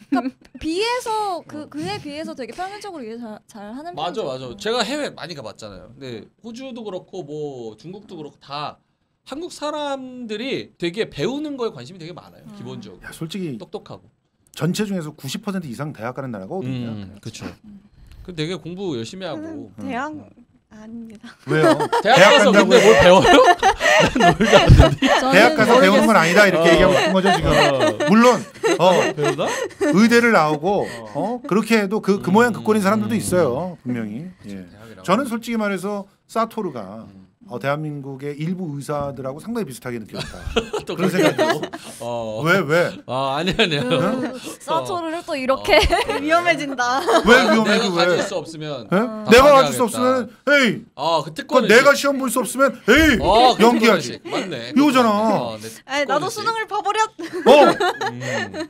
Speaker 3: 비해서 그 그에 비해서 되게 평균적으로 이해 잘, 잘 하는
Speaker 4: 맞아,
Speaker 3: 편이죠.
Speaker 4: 맞아. 제가 해외 많이 가봤잖아요. 근데 호주도 그렇고 뭐 중국도 그렇고 다 한국 사람들이 되게 배우는 거에 관심이 되게 많아요.
Speaker 3: 음.
Speaker 4: 기본적으로.
Speaker 1: 야 솔직히
Speaker 4: 똑똑하고.
Speaker 1: 전체 중에서 구십 퍼센트 이상 대학 가는 나라가 어디냐?
Speaker 4: 음, 그렇죠. 그 되게 공부 열심히 하고.
Speaker 1: 음.
Speaker 2: 대학 아닙니다.
Speaker 1: 왜요?
Speaker 4: 대학
Speaker 1: 대학
Speaker 4: 가서
Speaker 1: 간다고
Speaker 4: 근데 뭘 배워요? 난 놀다 왔는데.
Speaker 3: 저는
Speaker 1: 대학 가서 배우는 건 아니다 이렇게
Speaker 4: 어.
Speaker 1: 얘기하고 싶은 거죠 지금. 물론 어,
Speaker 4: 배우다?
Speaker 1: 의대를 나오고 어, 그렇게 해도 그, 그 모양 그 꼴인 사람들도
Speaker 4: 음.
Speaker 1: 있어요 분명히. 예.
Speaker 4: 대학이라고.
Speaker 1: 저는 솔직히 말해서 사토르가
Speaker 4: 음.
Speaker 1: 어, 대한민국의 일부 의사들하고 상당히 비슷하게 느껴졌다.
Speaker 4: 또
Speaker 1: 그런 생각이 들어.
Speaker 4: 어.
Speaker 1: 왜 왜?
Speaker 4: 아 아니 아니요.
Speaker 3: 그 사토르를 또 이렇게
Speaker 4: 어.
Speaker 2: 위험해진다.
Speaker 1: 왜 위험해?
Speaker 4: 내가
Speaker 1: 왜?
Speaker 4: 가질 수 없으면
Speaker 1: 예?
Speaker 4: 다
Speaker 1: 내가 가질 수
Speaker 4: 파괴하겠다.
Speaker 1: 없으면 에이.
Speaker 4: 아, 그
Speaker 1: 그
Speaker 4: 특권을
Speaker 1: 내가 시험 볼 수 없으면 에이.
Speaker 4: 어, 그
Speaker 1: 연기하지.
Speaker 4: 특권의식. 맞네.
Speaker 1: 이거잖아.
Speaker 4: 어, 네,
Speaker 2: 아니, 나도
Speaker 4: 특권의식.
Speaker 2: 수능을 봐버렸.
Speaker 1: 어.
Speaker 4: 음.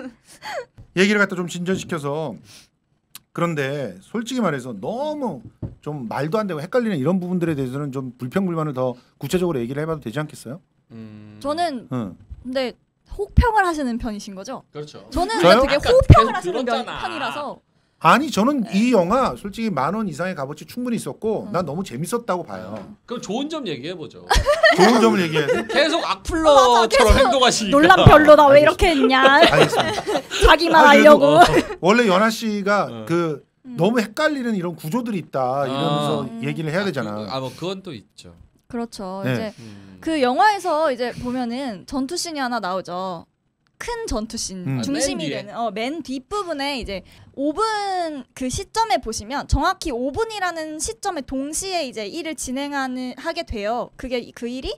Speaker 1: 얘기를 갖다 좀 진전시켜서 그런데 솔직히 말해서 너무 좀 말도 안 되고 헷갈리는 이런 부분들에 대해서는 좀 불평불만을 더 구체적으로 얘기를 해봐도 되지 않겠어요?
Speaker 4: 음.
Speaker 3: 저는
Speaker 1: 응.
Speaker 3: 근데 혹평을 하시는 편이신 거죠?
Speaker 4: 그렇죠.
Speaker 3: 저는
Speaker 1: 저요?
Speaker 3: 되게
Speaker 4: 아까
Speaker 3: 호평을
Speaker 4: 계속
Speaker 3: 하시는 편,
Speaker 4: 들었잖아.
Speaker 3: 편이라서
Speaker 1: 아니 저는 이 영화 솔직히 만 원 이상의 값어치 충분히 있었고 난 너무 재밌었다고 봐요.
Speaker 4: 그럼 좋은 점 얘기해 보죠.
Speaker 1: 좋은 점을 얘기해야 돼?
Speaker 4: 계속 악플러처럼 행동하시니까.
Speaker 3: 논란 별로다 왜 이렇게 했냐
Speaker 1: 알겠습니다.
Speaker 3: 자기만
Speaker 1: 아, 그래도
Speaker 3: 하려고
Speaker 1: 어, 원래 연아 씨가
Speaker 4: 어.
Speaker 1: 그
Speaker 3: 음.
Speaker 1: 너무 헷갈리는 이런 구조들이 있다 이러면서
Speaker 3: 아.
Speaker 1: 얘기를 해야 되잖아.
Speaker 4: 아 뭐 그건 또 있죠.
Speaker 3: 그렇죠.
Speaker 1: 네.
Speaker 3: 이제
Speaker 4: 음.
Speaker 3: 그 영화에서 이제 보면은 전투 씬이 하나 나오죠. 큰 전투 씬
Speaker 1: 음.
Speaker 3: 중심이
Speaker 4: 맨 뒤에.
Speaker 3: 되는 어, 맨 뒷부분에 이제 오 분 그 시점에 보시면 정확히 오 분이라는 시점에 동시에 이제 일을 진행하는 하게 돼요. 그게 그 일이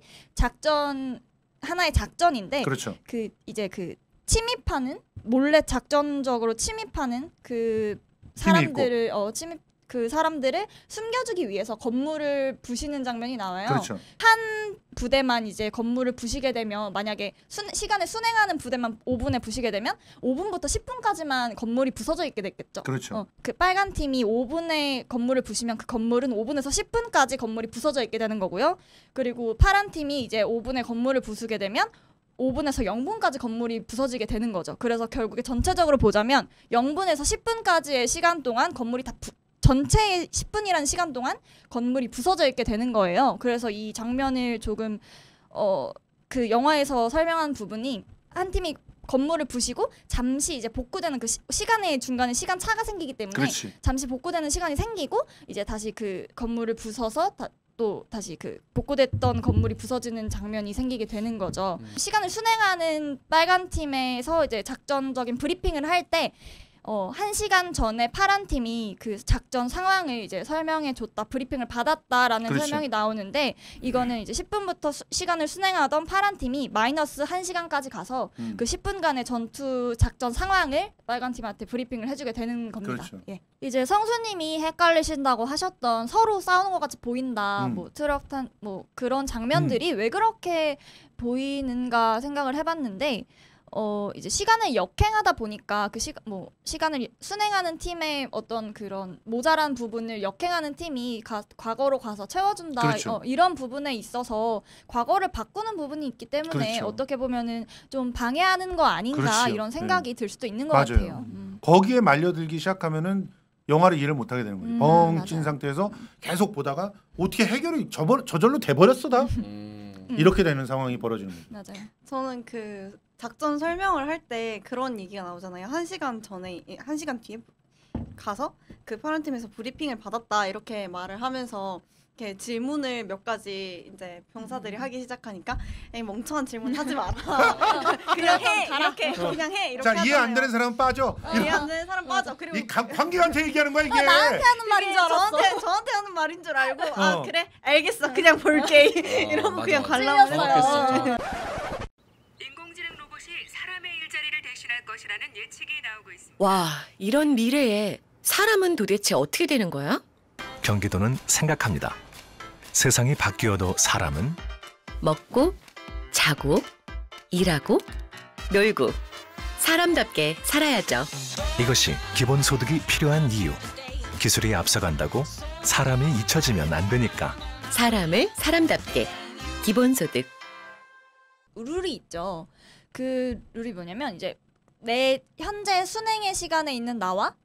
Speaker 3: 작전 하나의 작전인데
Speaker 1: 그렇죠.
Speaker 3: 그 이제 그 침입하는 몰래 작전적으로 침입하는 그 사람들을 어 침입 그 사람들을 숨겨주기 위해서 건물을 부시는 장면이 나와요.
Speaker 1: 그렇죠.
Speaker 3: 한 부대만 이제 건물을 부시게 되면 만약에 순, 시간을 순행하는 부대만 오 분에 부시게 되면 오 분부터 십 분까지만 건물이 부서져 있게 됐겠죠.
Speaker 1: 그렇죠.
Speaker 3: 어, 그 빨간 팀이 오 분에 건물을 부시면 그 건물은 오 분에서 십 분까지 건물이 부서져 있게 되는 거고요. 그리고 파란 팀이 이제 오 분에 건물을 부수게 되면 오 분에서 영 분까지 건물이 부서지게 되는 거죠. 그래서 결국에 전체적으로 보자면 영 분에서 십 분까지의 시간 동안 건물이 다 부, 전체의 십 분이라는 시간 동안 건물이 부서져 있게 되는 거예요. 그래서 이 장면을 조금 어 그 영화에서 설명한 부분이 한 팀이 건물을 부시고 잠시 이제 복구되는 그 시, 시간의 중간에 시간 차가 생기기 때문에
Speaker 1: 그렇지.
Speaker 3: 잠시 복구되는 시간이 생기고 이제 다시 그 건물을 부숴서 다, 또 다시 그 복구됐던 건물이 부서지는 장면이 생기게 되는 거죠.
Speaker 4: 음.
Speaker 3: 시간을 순행하는 빨간 팀에서 이제 작전적인 브리핑을 할 때 어, 한 시간 전에 파란 팀이 그 작전 상황을 이제 설명해 줬다, 브리핑을 받았다라는
Speaker 1: 그렇죠.
Speaker 3: 설명이 나오는데 이거는 이제 십 분부터 수, 시간을 순행하던 파란 팀이 마이너스 한 시간까지 가서
Speaker 1: 음.
Speaker 3: 그 십 분간의 전투 작전 상황을 빨간 팀한테 브리핑을 해주게 되는 겁니다.
Speaker 1: 그렇죠.
Speaker 3: 예. 이제 성수님이 헷갈리신다고 하셨던 서로 싸우는 것 같이 보인다,
Speaker 1: 음.
Speaker 3: 뭐 트럭 탄 뭐 그런 장면들이 왜 그렇게 보이는가 생각을 해봤는데. 어 이제 시간을 역행하다 보니까 그 시간 뭐 시간을 순행하는 팀의 어떤 그런 모자란 부분을 역행하는 팀이 가, 과거로 가서 채워준다
Speaker 1: 그렇죠.
Speaker 3: 어, 이런 부분에 있어서 과거를 바꾸는 부분이 있기 때문에
Speaker 1: 그렇죠.
Speaker 3: 어떻게 보면은 좀 방해하는 거 아닌가
Speaker 1: 그렇죠.
Speaker 3: 이런 생각이 들 수도 있는 것
Speaker 1: 맞아요.
Speaker 3: 같아요. 음.
Speaker 1: 거기에 말려들기 시작하면은 영화를 이해를 못하게 되는 거예요.
Speaker 3: 음,
Speaker 1: 벙찐
Speaker 3: 맞아요.
Speaker 1: 상태에서 계속 보다가 어떻게 해결이 저버, 저절로 돼버렸어 다?
Speaker 4: 음.
Speaker 3: 음.
Speaker 1: 이렇게 되는 상황이 벌어지는 거예요.
Speaker 3: 맞아요.
Speaker 2: 저는 그 작전 설명을 할 때 그런 얘기가 나오잖아요. 한 시간 전에, 한 시간 뒤에 가서 그 파란 팀에서 브리핑을 받았다 이렇게 말을 하면서 이렇게 질문을 몇 가지 이제 병사들이 하기 시작하니까 에이 멍청한 질문 하지 마라. 그냥 해 이렇게 그냥 해 이렇게.
Speaker 1: 자 이해 안
Speaker 2: 하잖아요.
Speaker 1: 되는 사람은 빠져.
Speaker 2: 어, 이해 안 되는 사람 빠져. 그리고
Speaker 1: 이 관- 관객한테 얘기하는 거야 이게.
Speaker 3: 나한테 하는 말인 줄 알았어.
Speaker 2: 저한테 저한테 하는 말인 줄 알고 아
Speaker 1: 어.
Speaker 2: 그래 알겠어 그냥 볼게 이러고
Speaker 4: 맞아,
Speaker 2: 그냥
Speaker 4: 맞아.
Speaker 2: 관람을
Speaker 3: 찔렸어요.
Speaker 2: 했어요.
Speaker 6: 인공지능 로봇이 사람의 일자리를 대신할 것이라는 예측이 나오고 있습니다.
Speaker 7: 와, 이런 미래에 사람은 도대체 어떻게 되는 거야?
Speaker 8: 경기도는 생각합니다. 세상이 바뀌어도 사람은
Speaker 7: 먹고, 자고, 일하고, 놀고, 사람답게 살아야죠.
Speaker 8: 이것이 기본소득이 필요한 이유. 기술이 앞서간다고 사람이 잊혀지면 안 되니까.
Speaker 7: 사람을 사람답게. 기본소득.
Speaker 3: 룰이 있죠. 그 룰이 뭐냐면 이제 내 현재 순행의 시간에 있는 나와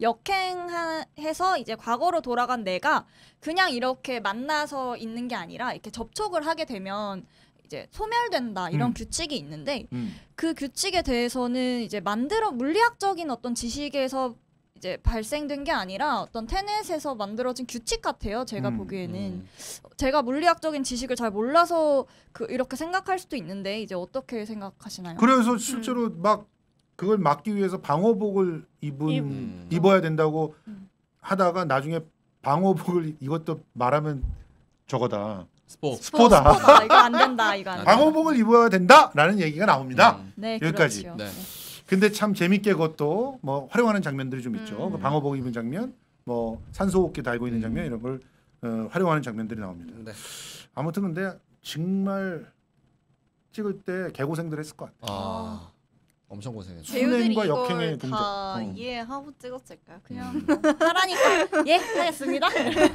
Speaker 3: 역행해서 이제 과거로 돌아간 내가 그냥 이렇게 만나서 있는 게 아니라 이렇게 접촉을 하게 되면 이제 소멸된다 이런
Speaker 1: 음.
Speaker 3: 규칙이 있는데
Speaker 1: 음.
Speaker 3: 그 규칙에 대해서는 이제 만들어 물리학적인 어떤 지식에서 이제 발생된 게 아니라 어떤 테넷에서 만들어진 규칙 같아요. 제가
Speaker 1: 음,
Speaker 3: 보기에는
Speaker 4: 음.
Speaker 3: 제가 물리학적인 지식을 잘 몰라서 그 이렇게 생각할 수도 있는데 이제 어떻게 생각하시나요?
Speaker 1: 그래서 실제로 막 그걸 막기 위해서 방호복을 입은
Speaker 4: 음.
Speaker 1: 입어야 된다고
Speaker 3: 음.
Speaker 1: 하다가 나중에 방호복을 이것도 말하면 저거다.
Speaker 4: 스포.
Speaker 1: 스포다.
Speaker 3: 스포다. 이거 안 된다. 이거 안 된다.
Speaker 1: 방호복을 입어야 된다라는 얘기가 나옵니다.
Speaker 4: 음.
Speaker 3: 네,
Speaker 1: 여기까지.
Speaker 3: 그렇죠.
Speaker 4: 네.
Speaker 1: 근데 참 재밌게 그것도 뭐 활용하는 장면들이 좀 있죠.
Speaker 3: 음.
Speaker 1: 그 방호복 입은 장면, 뭐 산소호흡기 달고 있는 장면 이런 걸 어, 활용하는 장면들이 나옵니다.
Speaker 4: 네.
Speaker 1: 아무튼 근데 정말 찍을 때 개고생들 했을 것 같아요.
Speaker 4: 아. 엄청 고생했어.
Speaker 2: 배우들이
Speaker 1: 순행과
Speaker 2: 이걸
Speaker 1: 역행의
Speaker 2: 다
Speaker 1: 동작. 어.
Speaker 2: 이해하고 찍었을까요? 그냥
Speaker 4: 음.
Speaker 3: 하라니까. 예, 하겠습니다.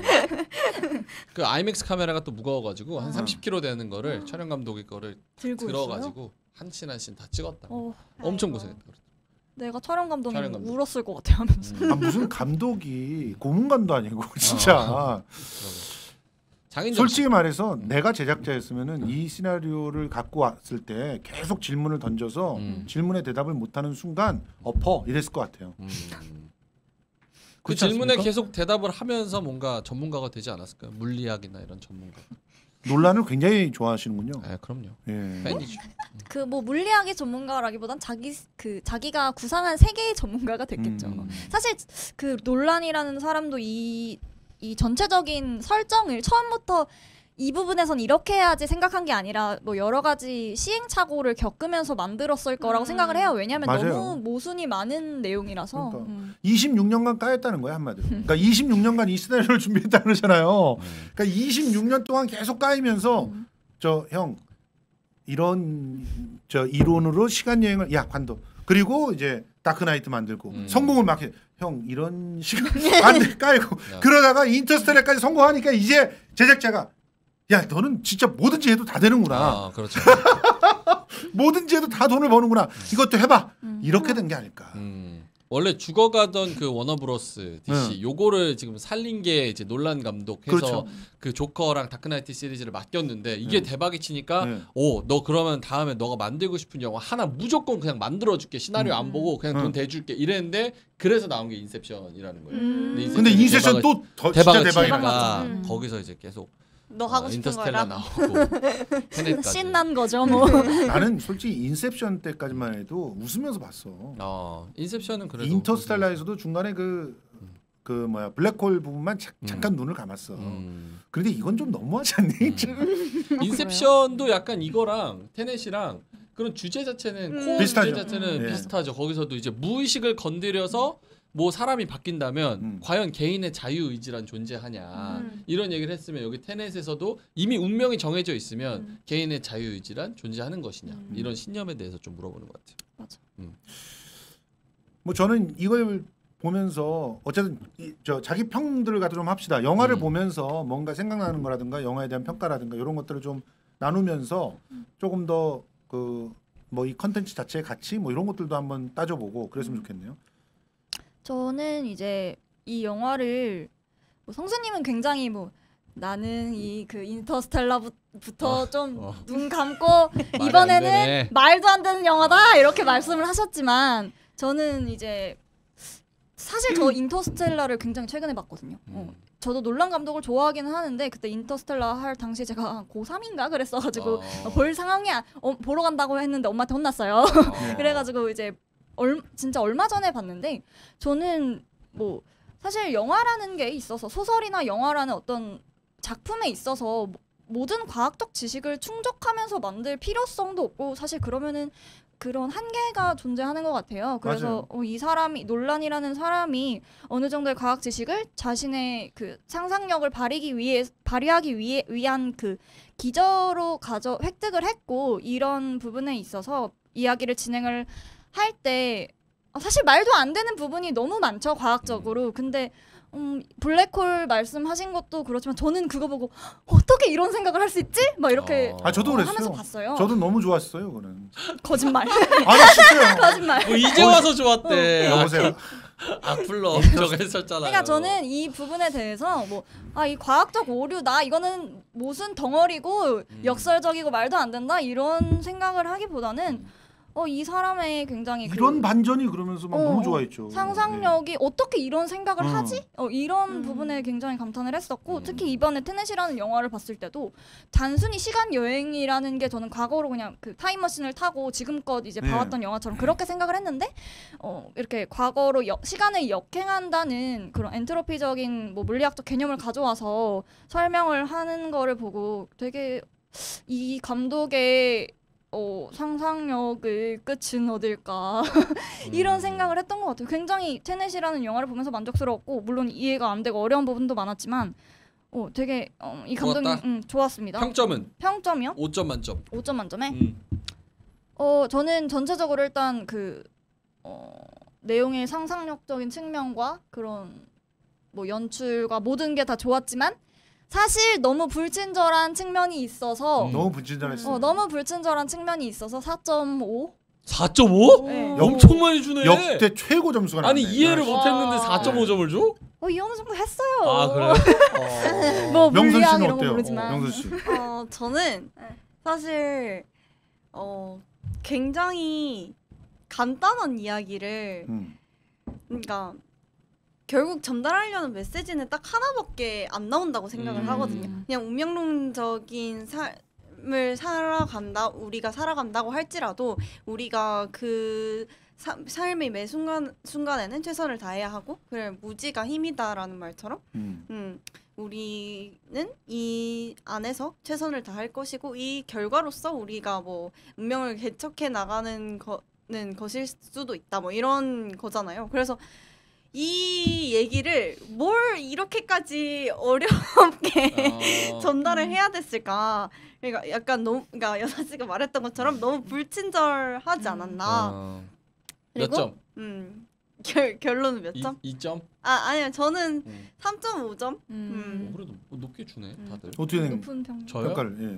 Speaker 4: 그 아이맥스 카메라가 또 무거워가지고 한
Speaker 1: 아.
Speaker 4: 삼십 킬로그램 되는 거를 촬영 감독이 거를
Speaker 3: 들고
Speaker 4: 들어가지고 한 씬 한 씬 다 찍었다.
Speaker 3: 어,
Speaker 4: 엄청
Speaker 2: 아이고.
Speaker 4: 고생했다.
Speaker 3: 내가 촬영 감독님
Speaker 4: 촬영 감독.
Speaker 3: 울었을 것 같아 하면서.
Speaker 4: 음.
Speaker 1: 아, 무슨 감독이 고문관도 아니고 진짜.
Speaker 4: 장인정.
Speaker 1: 솔직히 말해서 내가 제작자였으면은 이 시나리오를 갖고 왔을 때 계속 질문을 던져서
Speaker 4: 음.
Speaker 1: 질문에 대답을 못하는 순간 엎어 이랬을 것 같아요.
Speaker 4: 음. 그
Speaker 1: 그렇지
Speaker 4: 질문에
Speaker 1: 않습니까?
Speaker 4: 계속 대답을 하면서 뭔가 전문가가 되지 않았을까요? 물리학이나 이런 전문가.
Speaker 1: 논란을 굉장히 좋아하시는군요.
Speaker 4: 아, 그럼요.
Speaker 1: 예.
Speaker 4: 팬이죠.
Speaker 3: 그 뭐 물리학의 전문가라기보단 자기 그 자기가 구상한 세계의 전문가가 됐겠죠.
Speaker 1: 음.
Speaker 3: 사실 그 논란이라는 사람도 이 이 전체적인 설정을 처음부터 이 부분에선 이렇게 해야지 생각한 게 아니라 뭐 여러 가지 시행착오를 겪으면서 만들었을 거라고
Speaker 2: 음.
Speaker 3: 생각을 해요. 왜냐하면
Speaker 1: 맞아요.
Speaker 3: 너무 모순이 많은 내용이라서.
Speaker 1: 그러니까.
Speaker 3: 음.
Speaker 1: 이십육 년간 까였다는 거야 한마디로. 그러니까 이십육 년간 이 시나리오를 준비했다 그러잖아요.
Speaker 4: 음.
Speaker 1: 그러니까 이십육 년 동안 계속 까이면서
Speaker 3: 음.
Speaker 1: 저 형 이런 저 이론으로 시간 여행을 야 관도 그리고 이제 다크나이트 만들고
Speaker 4: 음.
Speaker 1: 성공을 막 해. 형 이런 시간 안돼 까이고
Speaker 4: 야.
Speaker 1: 그러다가 인터스텔라까지 성공하니까 이제 제작자가 야 너는 진짜 뭐든지 해도 다 되는구나.
Speaker 4: 아, 그렇죠.
Speaker 1: 뭐든지 해도 다 돈을 버는구나. 이것도 해봐.
Speaker 3: 음.
Speaker 1: 이렇게 된 게 아닐까.
Speaker 4: 음. 원래 죽어가던 그 워너브로스 디씨
Speaker 1: 네.
Speaker 4: 요거를 지금 살린 게 이제 놀란 감독해서
Speaker 1: 그렇죠.
Speaker 4: 그 조커랑 다크나이트 시리즈를 맡겼는데 이게
Speaker 1: 네.
Speaker 4: 대박이 치니까
Speaker 1: 네.
Speaker 4: 오 너 그러면 다음에 너가 만들고 싶은 영화 하나 무조건 그냥 만들어줄게. 시나리오
Speaker 1: 음.
Speaker 4: 안 보고 그냥
Speaker 1: 음.
Speaker 4: 돈 대줄게 이랬는데 그래서 나온 게 인셉션이라는 거예요.
Speaker 3: 음.
Speaker 4: 근데
Speaker 1: 근데
Speaker 4: 인셉션이
Speaker 1: 인셉션
Speaker 4: 대박을-
Speaker 1: 또 더
Speaker 4: 대박을
Speaker 1: 진짜
Speaker 4: 치니까
Speaker 1: 대박이니까.
Speaker 3: 음.
Speaker 4: 거기서 이제 계속
Speaker 2: 너 하고
Speaker 4: 어,
Speaker 2: 싶은
Speaker 4: 인터스텔라
Speaker 2: 거라.
Speaker 4: 나오고 테넷까지.
Speaker 3: 신난 거죠 뭐.
Speaker 1: 나는 솔직히 인셉션 때까지만 해도 웃으면서 봤어.
Speaker 4: 어 인셉션은 그래도
Speaker 1: 인터스텔라에서도 중간에 그, 그 뭐야 블랙홀 부분만 자,
Speaker 4: 음.
Speaker 1: 잠깐 눈을 감았어.
Speaker 4: 음.
Speaker 1: 그런데 이건 좀 너무하지 않니?
Speaker 4: 음. 인셉션도 약간 이거랑 테넷이랑 그런 주제 자체는
Speaker 2: 음.
Speaker 4: 코어
Speaker 1: 비슷하죠.
Speaker 4: 주제 자체는
Speaker 1: 음.
Speaker 4: 비슷하죠. 거기서도 이제 무의식을 건드려서 뭐 사람이 바뀐다면
Speaker 1: 음.
Speaker 4: 과연 개인의 자유 의지란 존재하냐
Speaker 2: 음.
Speaker 4: 이런 얘기를 했으면 여기 테넷에서도 이미 운명이 정해져 있으면
Speaker 3: 음.
Speaker 4: 개인의 자유 의지란 존재하는 것이냐
Speaker 3: 음.
Speaker 4: 이런 신념에 대해서 좀 물어보는 것 같아요.
Speaker 3: 맞아.
Speaker 1: 뭐 저는 이걸 보면서 어쨌든 이, 저 자기 평들을 갖다 좀 합시다. 영화를
Speaker 4: 음.
Speaker 1: 보면서 뭔가 생각나는 거라든가 영화에 대한 평가라든가 이런 것들을 좀 나누면서 조금 더 그 뭐 이 컨텐츠 자체의 가치 뭐 이런 것들도 한번 따져보고 그랬으면 좋겠네요.
Speaker 3: 저는 이제 이 영화를 뭐 성수님은 굉장히 뭐 나는 이 그 인터스텔라부터
Speaker 4: 어,
Speaker 3: 좀
Speaker 4: 어.
Speaker 3: 눈 감고
Speaker 4: 안
Speaker 3: 이번에는
Speaker 4: 되네.
Speaker 3: 말도 안 되는 영화다 이렇게 말씀을 하셨지만 저는 이제 사실 저 인터스텔라를 굉장히 최근에 봤거든요. 어.
Speaker 4: 음.
Speaker 3: 저도 놀란 감독을 좋아하기는 하는데 그때 인터스텔라 할 당시에 제가 고삼인가 그랬어가지고
Speaker 4: 어.
Speaker 3: 볼 상황이 아- 어, 보러 간다고 했는데 엄마한테 혼났어요.
Speaker 4: 어.
Speaker 3: 그래가지고 이제 얼, 진짜 얼마 전에 봤는데 저는 뭐 사실 영화라는 게 있어서 소설이나 영화라는 어떤 작품에 있어서 모- 모든 과학적 지식을 충족하면서 만들 필요성도 없고 사실 그러면은 그런 한계가 존재하는 것 같아요. 그래서 어, 이 사람이 논란이라는 사람이 어느 정도의 과학 지식을 자신의 그 상상력을 발휘기 위해 발휘하기 위해 위한 그 기저로 가져 획득을 했고 이런 부분에 있어서 이야기를 진행을 할 때 사실 말도 안 되는 부분이 너무 많죠 과학적으로. 근데 음, 블랙홀 말씀하신 것도 그렇지만 저는 그거 보고 어떻게 이런 생각을 할 수 있지? 막 이렇게
Speaker 4: 어.
Speaker 1: 아 저도
Speaker 3: 어,
Speaker 1: 그랬어요.
Speaker 3: 하면서 봤어요.
Speaker 1: 저도 너무 좋았어요, 그거는.
Speaker 3: 거짓말.
Speaker 1: 아, 나 진짜요.
Speaker 3: 거짓말.
Speaker 4: 뭐 이제 와서 좋았대.
Speaker 1: 여보세요.
Speaker 4: 악플러 저거 했었잖아요.
Speaker 3: 그러니까 저는 이 부분에 대해서 뭐 아 이 과학적 오류다 이거는 무슨 덩어리고
Speaker 4: 음.
Speaker 3: 역설적이고 말도 안 된다 이런 생각을 하기보다는 어, 이 사람의 굉장히
Speaker 1: 이런
Speaker 3: 그,
Speaker 1: 반전이 그러면서 막
Speaker 3: 어,
Speaker 1: 너무
Speaker 3: 어,
Speaker 1: 좋아했죠.
Speaker 3: 상상력이 네. 어떻게 이런 생각을
Speaker 1: 어.
Speaker 3: 하지? 어, 이런
Speaker 2: 음.
Speaker 3: 부분에 굉장히 감탄을 했었고
Speaker 4: 음.
Speaker 3: 특히 이번에 테넷이라는 영화를 봤을 때도 단순히 시간 여행이라는 게 저는 과거로 그냥 그 타임머신을 타고 지금껏 이제
Speaker 1: 네.
Speaker 3: 봐왔던 영화처럼 그렇게 생각을 했는데 어, 이렇게 과거로 여, 시간을 역행한다는 그런 엔트로피적인 뭐 물리학적 개념을 가져와서 설명을 하는 거를 보고 되게 이 감독의 어, 상상력의 끝은 어딜까 이런
Speaker 4: 음.
Speaker 3: 생각을 했던 것 같아요. 굉장히 테넷이라는 영화를 보면서 만족스러웠고 물론 이해가 안 되고 어려운 부분도 많았지만 어, 되게 어, 이 감독님
Speaker 4: 좋았다?
Speaker 3: 음, 좋았습니다.
Speaker 4: 평점은
Speaker 3: 평점이요?
Speaker 4: 오 점 만점.
Speaker 3: 오 점 만점에?
Speaker 4: 음.
Speaker 3: 어, 저는 전체적으로 일단 그 어, 내용의 상상력적인 측면과 그런 뭐 연출과 모든 게 다 좋았지만 사실 너무 불친절한 측면이 있어서
Speaker 4: 음.
Speaker 1: 너무 불친절했어요.
Speaker 3: 어, 너무 불친절한 측면이 있어서 사 점 오?
Speaker 4: 사 점 오?
Speaker 3: 네.
Speaker 4: 엄청 많이 주네.
Speaker 1: 역대 최고 점수가 나왔네.
Speaker 4: 아니 이해를
Speaker 1: 아,
Speaker 4: 못했는데
Speaker 3: 와.
Speaker 4: 사 점 오 점을 줘?
Speaker 3: 어, 이 어느 정도 했어요.
Speaker 4: 아 그래요? 어.
Speaker 3: 뭐
Speaker 1: 명선
Speaker 3: 물리학
Speaker 1: 씨는
Speaker 3: 이런 거
Speaker 1: 어때요?
Speaker 3: 모르지만
Speaker 1: 명선 씨.
Speaker 2: 어, 저는 사실 어, 굉장히 간단한 이야기를
Speaker 1: 음.
Speaker 2: 그러니까 결국 전달하려는 메시지는 딱 하나밖에 안 나온다고 생각을
Speaker 4: 음.
Speaker 2: 하거든요. 그냥 운명론적인 삶을 살아간다, 우리가 살아간다고 할지라도 우리가 그 사, 삶의 매 순간 순간에는 최선을 다해야 하고, 그래 무지가 힘이다라는 말처럼,
Speaker 1: 음.
Speaker 2: 음, 우리는 이 안에서 최선을 다할 것이고 이 결과로서 우리가 뭐 운명을 개척해 나가는 거는 것일 수도 있다, 뭐 이런 거잖아요. 그래서 이 얘기를 뭘 이렇게까지 어렵게
Speaker 4: 어.
Speaker 2: 전달을 해야 됐을까? 그러니까 약간 너무, 그러니까 여사 씨가 말했던 것처럼 너무 불친절하지 않았나?
Speaker 4: 어. 몇
Speaker 2: 그리고
Speaker 4: 점?
Speaker 2: 음, 결 결론은 몇
Speaker 4: 이,
Speaker 2: 점?
Speaker 4: 이 점?
Speaker 2: 아 아니요, 저는
Speaker 4: 음.
Speaker 2: 삼 점 오 점.
Speaker 3: 음.
Speaker 4: 어, 그래도 높게 주네 다들.
Speaker 1: 어떻게 된
Speaker 3: 높은 평.
Speaker 4: 저요?
Speaker 1: 평가를? 예.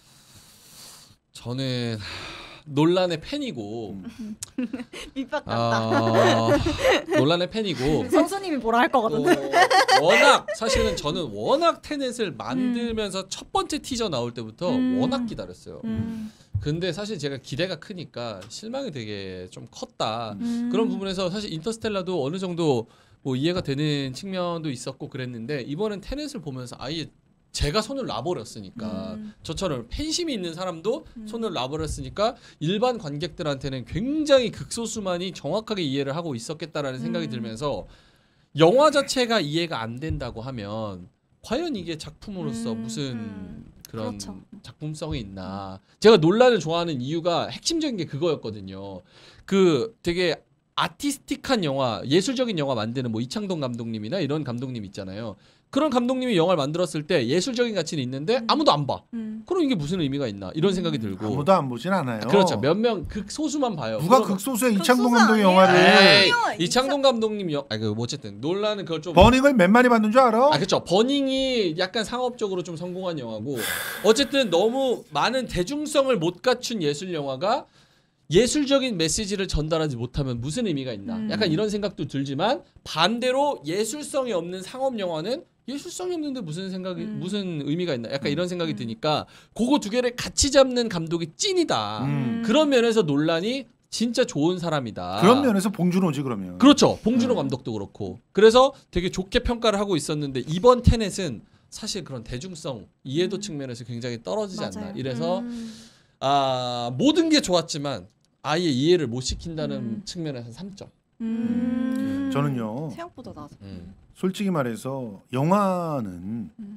Speaker 4: 저는 논란의 팬이고
Speaker 2: 밑바닥다.
Speaker 4: 아, 논란의 팬이고
Speaker 3: 선수님이 뭐라 할 것
Speaker 4: 어,
Speaker 3: 같은데.
Speaker 4: 워낙 사실은 저는 워낙 테넷을 만들면서 첫 번째 티저 나올 때부터
Speaker 3: 음.
Speaker 4: 워낙 기다렸어요.
Speaker 3: 음.
Speaker 4: 근데 사실 제가 기대가 크니까 실망이 되게 좀 컸다.
Speaker 3: 음.
Speaker 4: 그런 부분에서 사실 인터스텔라도 어느 정도 뭐 이해가 되는 측면도 있었고 그랬는데 이번엔 테넷을 보면서 아예 제가 손을 놔버렸으니까
Speaker 3: 음.
Speaker 4: 저처럼 팬심이 있는 사람도
Speaker 3: 음.
Speaker 4: 손을 놔버렸으니까 일반 관객들한테는 굉장히 극소수만이 정확하게 이해를 하고 있었겠다라는 생각이
Speaker 3: 음.
Speaker 4: 들면서 영화 자체가 이해가 안 된다고 하면 과연 이게 작품으로서
Speaker 3: 음.
Speaker 4: 무슨
Speaker 2: 음.
Speaker 4: 그런
Speaker 3: 그렇죠.
Speaker 4: 작품성이 있나. 제가 논란을 좋아하는 이유가 핵심적인 게 그거였거든요. 그 되게 아티스틱한 영화, 예술적인 영화 만드는 뭐 이창동 감독님이나 이런 감독님 있잖아요. 그런 감독님이 영화를 만들었을 때 예술적인 가치는 있는데
Speaker 3: 음.
Speaker 4: 아무도 안 봐.
Speaker 3: 음.
Speaker 4: 그럼 이게 무슨 의미가 있나 이런 생각이 들고.
Speaker 1: 아무도 안 보진 않아요.
Speaker 4: 그렇죠. 몇 명 극소수만 봐요.
Speaker 1: 누가
Speaker 4: 그러면-
Speaker 1: 극소수의
Speaker 2: 극소수
Speaker 1: 이창동 감독의
Speaker 2: 아니에요?
Speaker 1: 영화를
Speaker 4: 에이,
Speaker 2: 아니에요.
Speaker 4: 이창동 감독님 영, 아그 뭐 어쨌든 논란은 그걸 좀
Speaker 1: 버닝을 몇 마리 받는 줄 알아?
Speaker 4: 아 그렇죠. 버닝이 약간 상업적으로 좀 성공한 영화고 어쨌든 너무 많은 대중성을 못 갖춘 예술 영화가 예술적인 메시지를 전달하지 못하면 무슨 의미가 있나.
Speaker 3: 음.
Speaker 4: 약간 이런 생각도 들지만 반대로 예술성이 없는 상업 영화는 예술성이 없는데 무슨 생각이
Speaker 3: 음.
Speaker 4: 무슨 의미가 있나. 약간 이런 생각이
Speaker 3: 음.
Speaker 4: 드니까 그거 두 개를 같이 잡는 감독이 찐이다.
Speaker 1: 음.
Speaker 4: 그런 면에서 논란이 진짜 좋은 사람이다.
Speaker 1: 그런 면에서 봉준호지 그러면.
Speaker 4: 그렇죠. 봉준호
Speaker 1: 음.
Speaker 4: 감독도 그렇고. 그래서 되게 좋게 평가를 하고 있었는데 이번 테넷은 사실 그런 대중성 이해도
Speaker 3: 음.
Speaker 4: 측면에서 굉장히 떨어지지 않나.
Speaker 3: 맞아요.
Speaker 4: 이래서
Speaker 2: 음.
Speaker 4: 아 모든 게 좋았지만 아예 이해를 못 시킨다는
Speaker 3: 음.
Speaker 4: 측면에서 삼 점.
Speaker 3: 음.
Speaker 1: 저는요.
Speaker 2: 생각보다 나서.
Speaker 4: 음.
Speaker 1: 솔직히 말해서 영화는
Speaker 3: 음.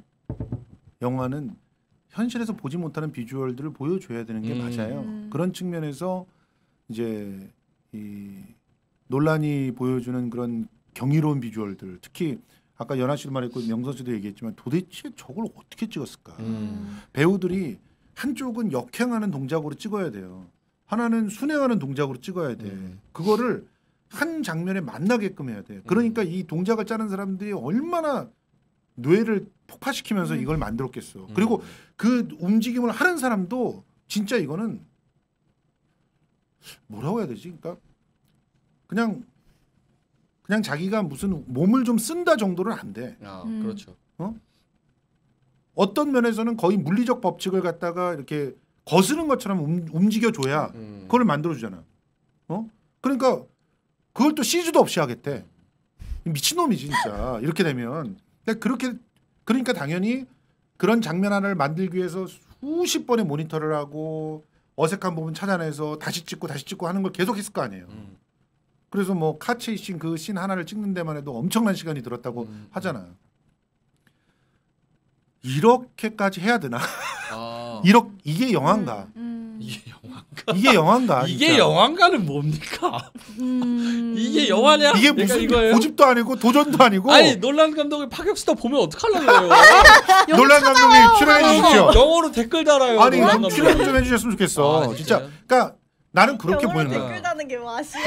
Speaker 1: 영화는 현실에서 보지 못하는 비주얼들을 보여줘야 되는 게
Speaker 4: 음.
Speaker 1: 맞아요.
Speaker 3: 음.
Speaker 1: 그런 측면에서 이제 이 논란이 보여주는 그런 경이로운 비주얼들, 특히 아까 연하 씨도 말했고 명선 씨도 얘기했지만 도대체 저걸 어떻게 찍었을까?
Speaker 4: 음.
Speaker 1: 배우들이 한쪽은 역행하는 동작으로 찍어야 돼요. 하나는 순행하는 동작으로 찍어야 돼.
Speaker 4: 음.
Speaker 1: 그거를 한 장면에 만나게끔 해야 돼. 그러니까
Speaker 4: 음.
Speaker 1: 이 동작을 짜는 사람들이 얼마나 뇌를 폭파시키면서
Speaker 3: 음.
Speaker 1: 이걸 만들었겠어.
Speaker 4: 음.
Speaker 1: 그리고 그 움직임을 하는 사람도 진짜 이거는 뭐라고 해야 되지? 그러니까 그냥 그냥 자기가 무슨 몸을 좀 쓴다 정도는 안 돼.
Speaker 4: 아
Speaker 3: 음.
Speaker 4: 그렇죠.
Speaker 1: 어떤 면에서는 거의 물리적 법칙을 갖다가 이렇게 거스는 것처럼 움, 움직여줘야
Speaker 4: 음.
Speaker 1: 그걸 만들어주잖아. 어? 그러니까 그걸 또 씨지도 없이 하겠대. 미친놈이지 진짜. 이렇게 되면 그러니까 그렇게 그러니까 당연히 그런 장면 하나를 만들기 위해서 수십 번의 모니터를 하고 어색한 부분 찾아내서 다시 찍고 다시 찍고 하는 걸 계속 했을 거 아니에요.
Speaker 4: 음.
Speaker 1: 그래서 뭐 카체이싱 그 씬 하나를 찍는 데만 해도 엄청난 시간이 들었다고
Speaker 4: 음.
Speaker 1: 하잖아요. 이렇게까지 해야 되나?
Speaker 4: 아.
Speaker 1: 이렇게 이게 영화인가?
Speaker 2: 음.
Speaker 4: 이게 영화인가?
Speaker 1: 이게 영화인가?
Speaker 4: 이게
Speaker 1: 진짜?
Speaker 4: 영화인가는 뭡니까?
Speaker 2: 음.
Speaker 4: 이게 영화냐?
Speaker 1: 이게
Speaker 4: 그러니까
Speaker 1: 무슨
Speaker 4: 이거예요?
Speaker 1: 고집도 아니고 도전도 아니고
Speaker 4: 아니 놀란 감독의 파격스타 보면 어떡하려고 그래요?
Speaker 1: 놀란 감독님 출연해 주십시오.
Speaker 4: 영어로 댓글 달아요.
Speaker 1: 아니
Speaker 4: 놀란
Speaker 1: 좀
Speaker 4: 감독.
Speaker 1: 출연 좀 해주셨으면 좋겠어.
Speaker 4: 아,
Speaker 1: 진짜.
Speaker 4: 진짜요?
Speaker 1: 그러니까 나는 그렇게
Speaker 2: 영어로
Speaker 1: 보이는 거야.
Speaker 2: 댓글 다는 게 맛이야.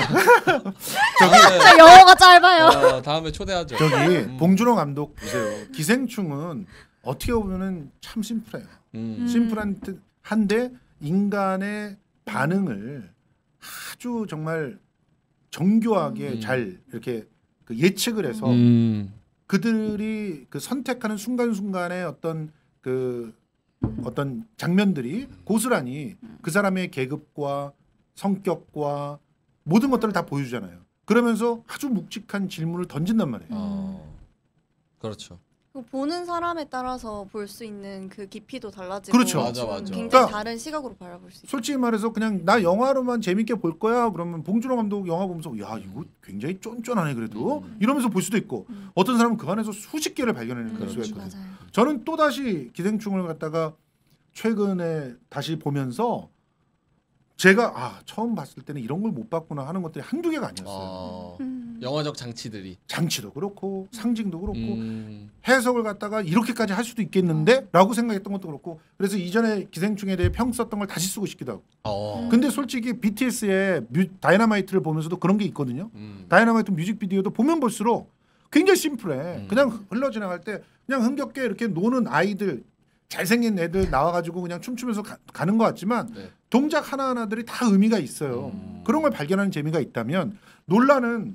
Speaker 4: 다음에,
Speaker 3: 영어가 짧아요.
Speaker 4: 어, 다음에 초대하죠.
Speaker 1: 저기
Speaker 4: 음.
Speaker 1: 봉준호 감독 보세요. 기생충은 어떻게 보면은 참 심플해요.
Speaker 4: 음.
Speaker 1: 심플한 듯 한데 인간의 반응을 아주 정말 정교하게
Speaker 4: 음.
Speaker 1: 잘 이렇게 그 예측을 해서
Speaker 4: 음.
Speaker 1: 그들이 그 선택하는 순간순간의 어떤 그 어떤 장면들이 고스란히 그 사람의 계급과 성격과 모든 것들을 다 보여주잖아요. 그러면서 아주 묵직한 질문을 던진단 말이에요.
Speaker 4: 어. 그렇죠.
Speaker 2: 보는 사람에 따라서 볼 수 있는 그 깊이도 달라지고
Speaker 1: 그렇죠.
Speaker 4: 맞아, 맞아.
Speaker 2: 굉장히
Speaker 1: 그러니까
Speaker 2: 다른 시각으로 바라볼 수 있어요.
Speaker 1: 솔직히 말해서 그냥 나 영화로만 재밌게 볼 거야 그러면 봉준호 감독 영화 보면서 야 이거 굉장히 쫀쫀하네 그래도
Speaker 4: 음.
Speaker 1: 이러면서 볼 수도 있고
Speaker 2: 음.
Speaker 1: 어떤 사람은 그 안에서 수십 개를 발견해낼
Speaker 4: 그렇죠.
Speaker 1: 수가 있거든요.
Speaker 3: 맞아요.
Speaker 1: 저는 또 다시 기생충을 갖다가 최근에 다시 보면서 제가 아 처음 봤을 때는 이런 걸 못 봤구나 하는 것들이 한두 개가 아니었어요.
Speaker 4: 어.
Speaker 2: 음.
Speaker 4: 영화적 장치들이.
Speaker 1: 장치도 그렇고 상징도 그렇고
Speaker 4: 음.
Speaker 1: 해석을 갖다가 이렇게,까지 할 수도 있겠는데 라고 생각했던 것도 그렇고 그래서 이전에 기생충에 대해 평 썼던 걸 다시 쓰고 싶기도 하고
Speaker 4: 어.
Speaker 1: 근데 솔직히 비티에스의 뮤, 다이너마이트를 보면서도 그런 게 있거든요.
Speaker 4: 음.
Speaker 1: 다이너마이트 뮤직비디오도 보면 볼수록 굉장히 심플해.
Speaker 4: 음.
Speaker 1: 그냥 흘러 지나갈 때 그냥 흥겹게 이렇게 노는 아이들 잘생긴 애들 나와가지고 그냥 춤추면서 가, 가는 것 같지만
Speaker 4: 네.
Speaker 1: 동작 하나하나들이 다 의미가 있어요.
Speaker 4: 음.
Speaker 1: 그런 걸 발견하는 재미가 있다면 논란은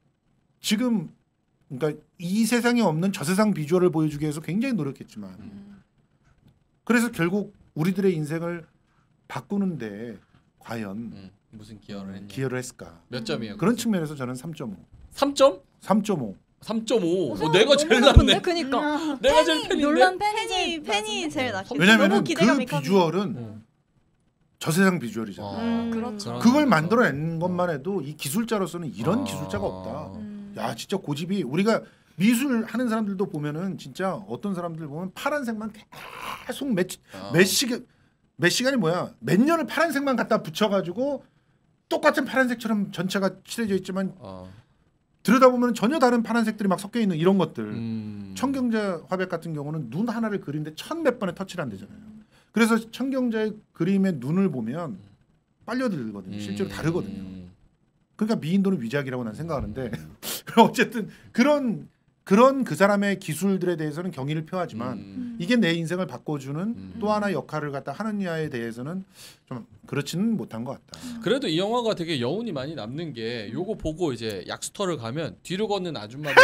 Speaker 1: 지금 그러니까 이 세상에 없는 저 세상 비주얼을 보여주기 위해서 굉장히 노력했지만
Speaker 2: 음.
Speaker 1: 그래서 결국 우리들의 인생을 바꾸는데 과연
Speaker 4: 음. 무슨 기여를 했냐?
Speaker 1: 기여를 했을까?
Speaker 4: 몇 점이에요?
Speaker 1: 그런 측면에서 저는 삼 점 오.
Speaker 4: 삼 점?
Speaker 1: 삼 점 오.
Speaker 4: 삼 점 오. 어,
Speaker 3: 너무
Speaker 4: 내가 제일
Speaker 3: 높은데?
Speaker 4: 낮네.
Speaker 3: 그니까.
Speaker 4: 내가 제일 팬인데.
Speaker 3: 놀란
Speaker 2: 팬이
Speaker 3: 팬이
Speaker 2: 팬이 제일 낫겠죠.
Speaker 1: 왜냐면은
Speaker 2: 너무 기대감이
Speaker 1: 그
Speaker 2: 커서.
Speaker 1: 비주얼은
Speaker 4: 음.
Speaker 1: 저 세상 비주얼이잖아.
Speaker 4: 어.
Speaker 2: 음.
Speaker 3: 그렇죠.
Speaker 4: 그런
Speaker 1: 그걸
Speaker 4: 거죠.
Speaker 1: 만들어낸 것만 해도 이 기술자로서는 이런
Speaker 4: 아.
Speaker 1: 기술자가 없다.
Speaker 2: 음.
Speaker 1: 야 진짜 고집이 우리가 미술 하는 사람들도 보면은 진짜 어떤 사람들 보면 파란색만 계속 몇,
Speaker 4: 아.
Speaker 1: 몇 시간 몇 시간이 뭐야 몇 년을 파란색만 갖다 붙여가지고 똑같은 파란색처럼 전체가 칠해져 있지만
Speaker 4: 어.
Speaker 1: 들여다보면 전혀 다른 파란색들이 막 섞여 있는 이런 것들.
Speaker 4: 음.
Speaker 1: 청경자 화백 같은 경우는 눈 하나를 그리는데 천 몇 번의 터치를 한대잖아요. 그래서 청경자의 그림의 눈을 보면 빨려들거든요. 실제로 다르거든요.
Speaker 4: 음.
Speaker 1: 그러니까 미인도는 위작이라고 난 생각하는데 어쨌든 그런 그런 그 사람의 기술들에 대해서는 경의를 표하지만
Speaker 4: 음.
Speaker 1: 이게 내 인생을 바꿔주는
Speaker 4: 음.
Speaker 1: 또 하나 역할을 갖다 하느냐에 대해서는 좀 그렇지는 못한 것 같다.
Speaker 4: 그래도 이 영화가 되게 여운이 많이 남는 게 요거 보고 이제 약수터를 가면 뒤로 걷는 아줌마들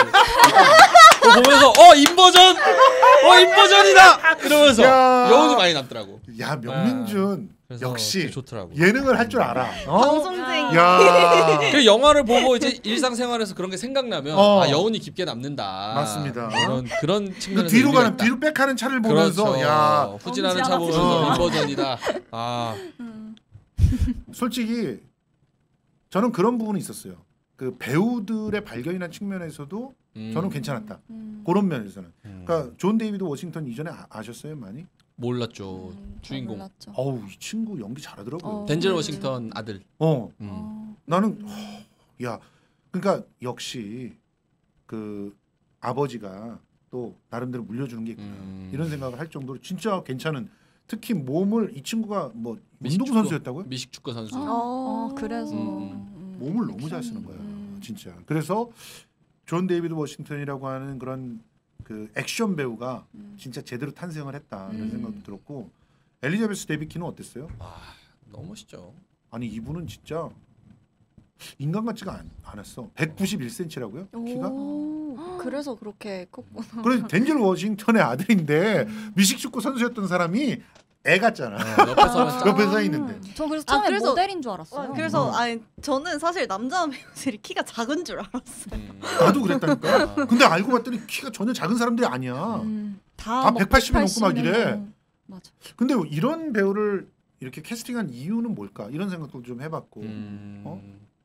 Speaker 4: 그거 보면서 어 인버전 어 인버전이다 이러면서
Speaker 1: 야.
Speaker 4: 여운이 많이 남더라고.
Speaker 1: 야 명민준
Speaker 4: 그래서
Speaker 1: 역시
Speaker 4: 되게 좋더라고.
Speaker 1: 예능을 할 줄 알아. 어?
Speaker 2: 방송쟁이.
Speaker 1: 야
Speaker 4: 그 영화를 보고 이제 일상생활에서 그런 게 생각나면
Speaker 1: 어.
Speaker 4: 아 여운이 깊게 남는다.
Speaker 1: 맞습니다.
Speaker 4: 그런 그런
Speaker 1: 그
Speaker 4: 측면에서
Speaker 1: 뒤로
Speaker 4: 의미가
Speaker 1: 가는
Speaker 4: 있다.
Speaker 1: 뒤로 백하는 차를 보면서
Speaker 4: 그렇죠.
Speaker 1: 야
Speaker 4: 후진하는 차
Speaker 3: 엄지
Speaker 4: 보면서
Speaker 1: 하나
Speaker 4: 인버전이다. 아
Speaker 2: 음.
Speaker 1: 솔직히 저는 그런 부분이 있었어요. 그 배우들의 발견이나 측면에서도
Speaker 4: 음.
Speaker 1: 저는 괜찮았다.
Speaker 2: 음.
Speaker 1: 그런 면에서는.
Speaker 4: 음.
Speaker 1: 그러니까 존 데이비드 워싱턴 이전에 아, 아셨어요 많이?
Speaker 4: 몰랐죠.
Speaker 2: 음,
Speaker 4: 주인공
Speaker 3: 몰랐죠.
Speaker 1: 어우 이 친구 연기 잘하더라고요.
Speaker 2: 어.
Speaker 4: 덴젤
Speaker 2: 음.
Speaker 4: 워싱턴 아들.
Speaker 1: 어
Speaker 4: 음.
Speaker 2: 어.
Speaker 1: 나는 허, 야 그러니까 역시 그 아버지가 또 나름대로 물려주는 게 있구나
Speaker 4: 음.
Speaker 1: 이런 생각을 할 정도로 진짜 괜찮은 특히 몸을 이 친구가 뭐
Speaker 4: 미식축구.
Speaker 1: 운동 선수였다고요?
Speaker 4: 미식축구 선수.
Speaker 2: 어.
Speaker 3: 어, 그래서.
Speaker 4: 음,
Speaker 1: 몸을 너무 잘 쓰는 거야
Speaker 2: 음.
Speaker 1: 진짜. 그래서 존 데이비드 워싱턴이라고 하는 그런 그 액션 배우가
Speaker 2: 음.
Speaker 1: 진짜 제대로 탄생을 했다 이런
Speaker 2: 음.
Speaker 1: 생각도 들었고 엘리자베스 데비키는 어땠어요?
Speaker 4: 아 너무 멋있죠.
Speaker 1: 아니 이분은 진짜 인간 같지가 않, 않았어. 백구십일 센티미터라고요? 키가?
Speaker 2: 오, 그래서 그렇게 컸구나.
Speaker 1: 그래서 덴젤 워싱턴의 아들인데 미식축구 선수였던 사람이 애 같잖아.
Speaker 4: 어, 옆에 서면
Speaker 1: 옆에 서 있는데.
Speaker 3: 저 그래서
Speaker 2: 아,
Speaker 3: 처음에
Speaker 2: 그래서-
Speaker 3: 모델인 줄 알았어요.
Speaker 2: 어, 그래서
Speaker 1: 음.
Speaker 2: 아니 저는 사실 남자 배우들이 키가 작은 줄 알았어요.
Speaker 4: 음.
Speaker 1: 나도 그랬다니까. 근데 알고 봤더니 키가 전혀 작은 사람들이 아니야.
Speaker 3: 음,
Speaker 1: 다
Speaker 3: 다
Speaker 1: 백팔십이 넘고 막 이래.
Speaker 3: 어, 맞아.
Speaker 1: 근데 이런 배우를 이렇게 캐스팅한 이유는 뭘까? 이런 생각도 좀 해봤고.
Speaker 4: 음.
Speaker 1: 어?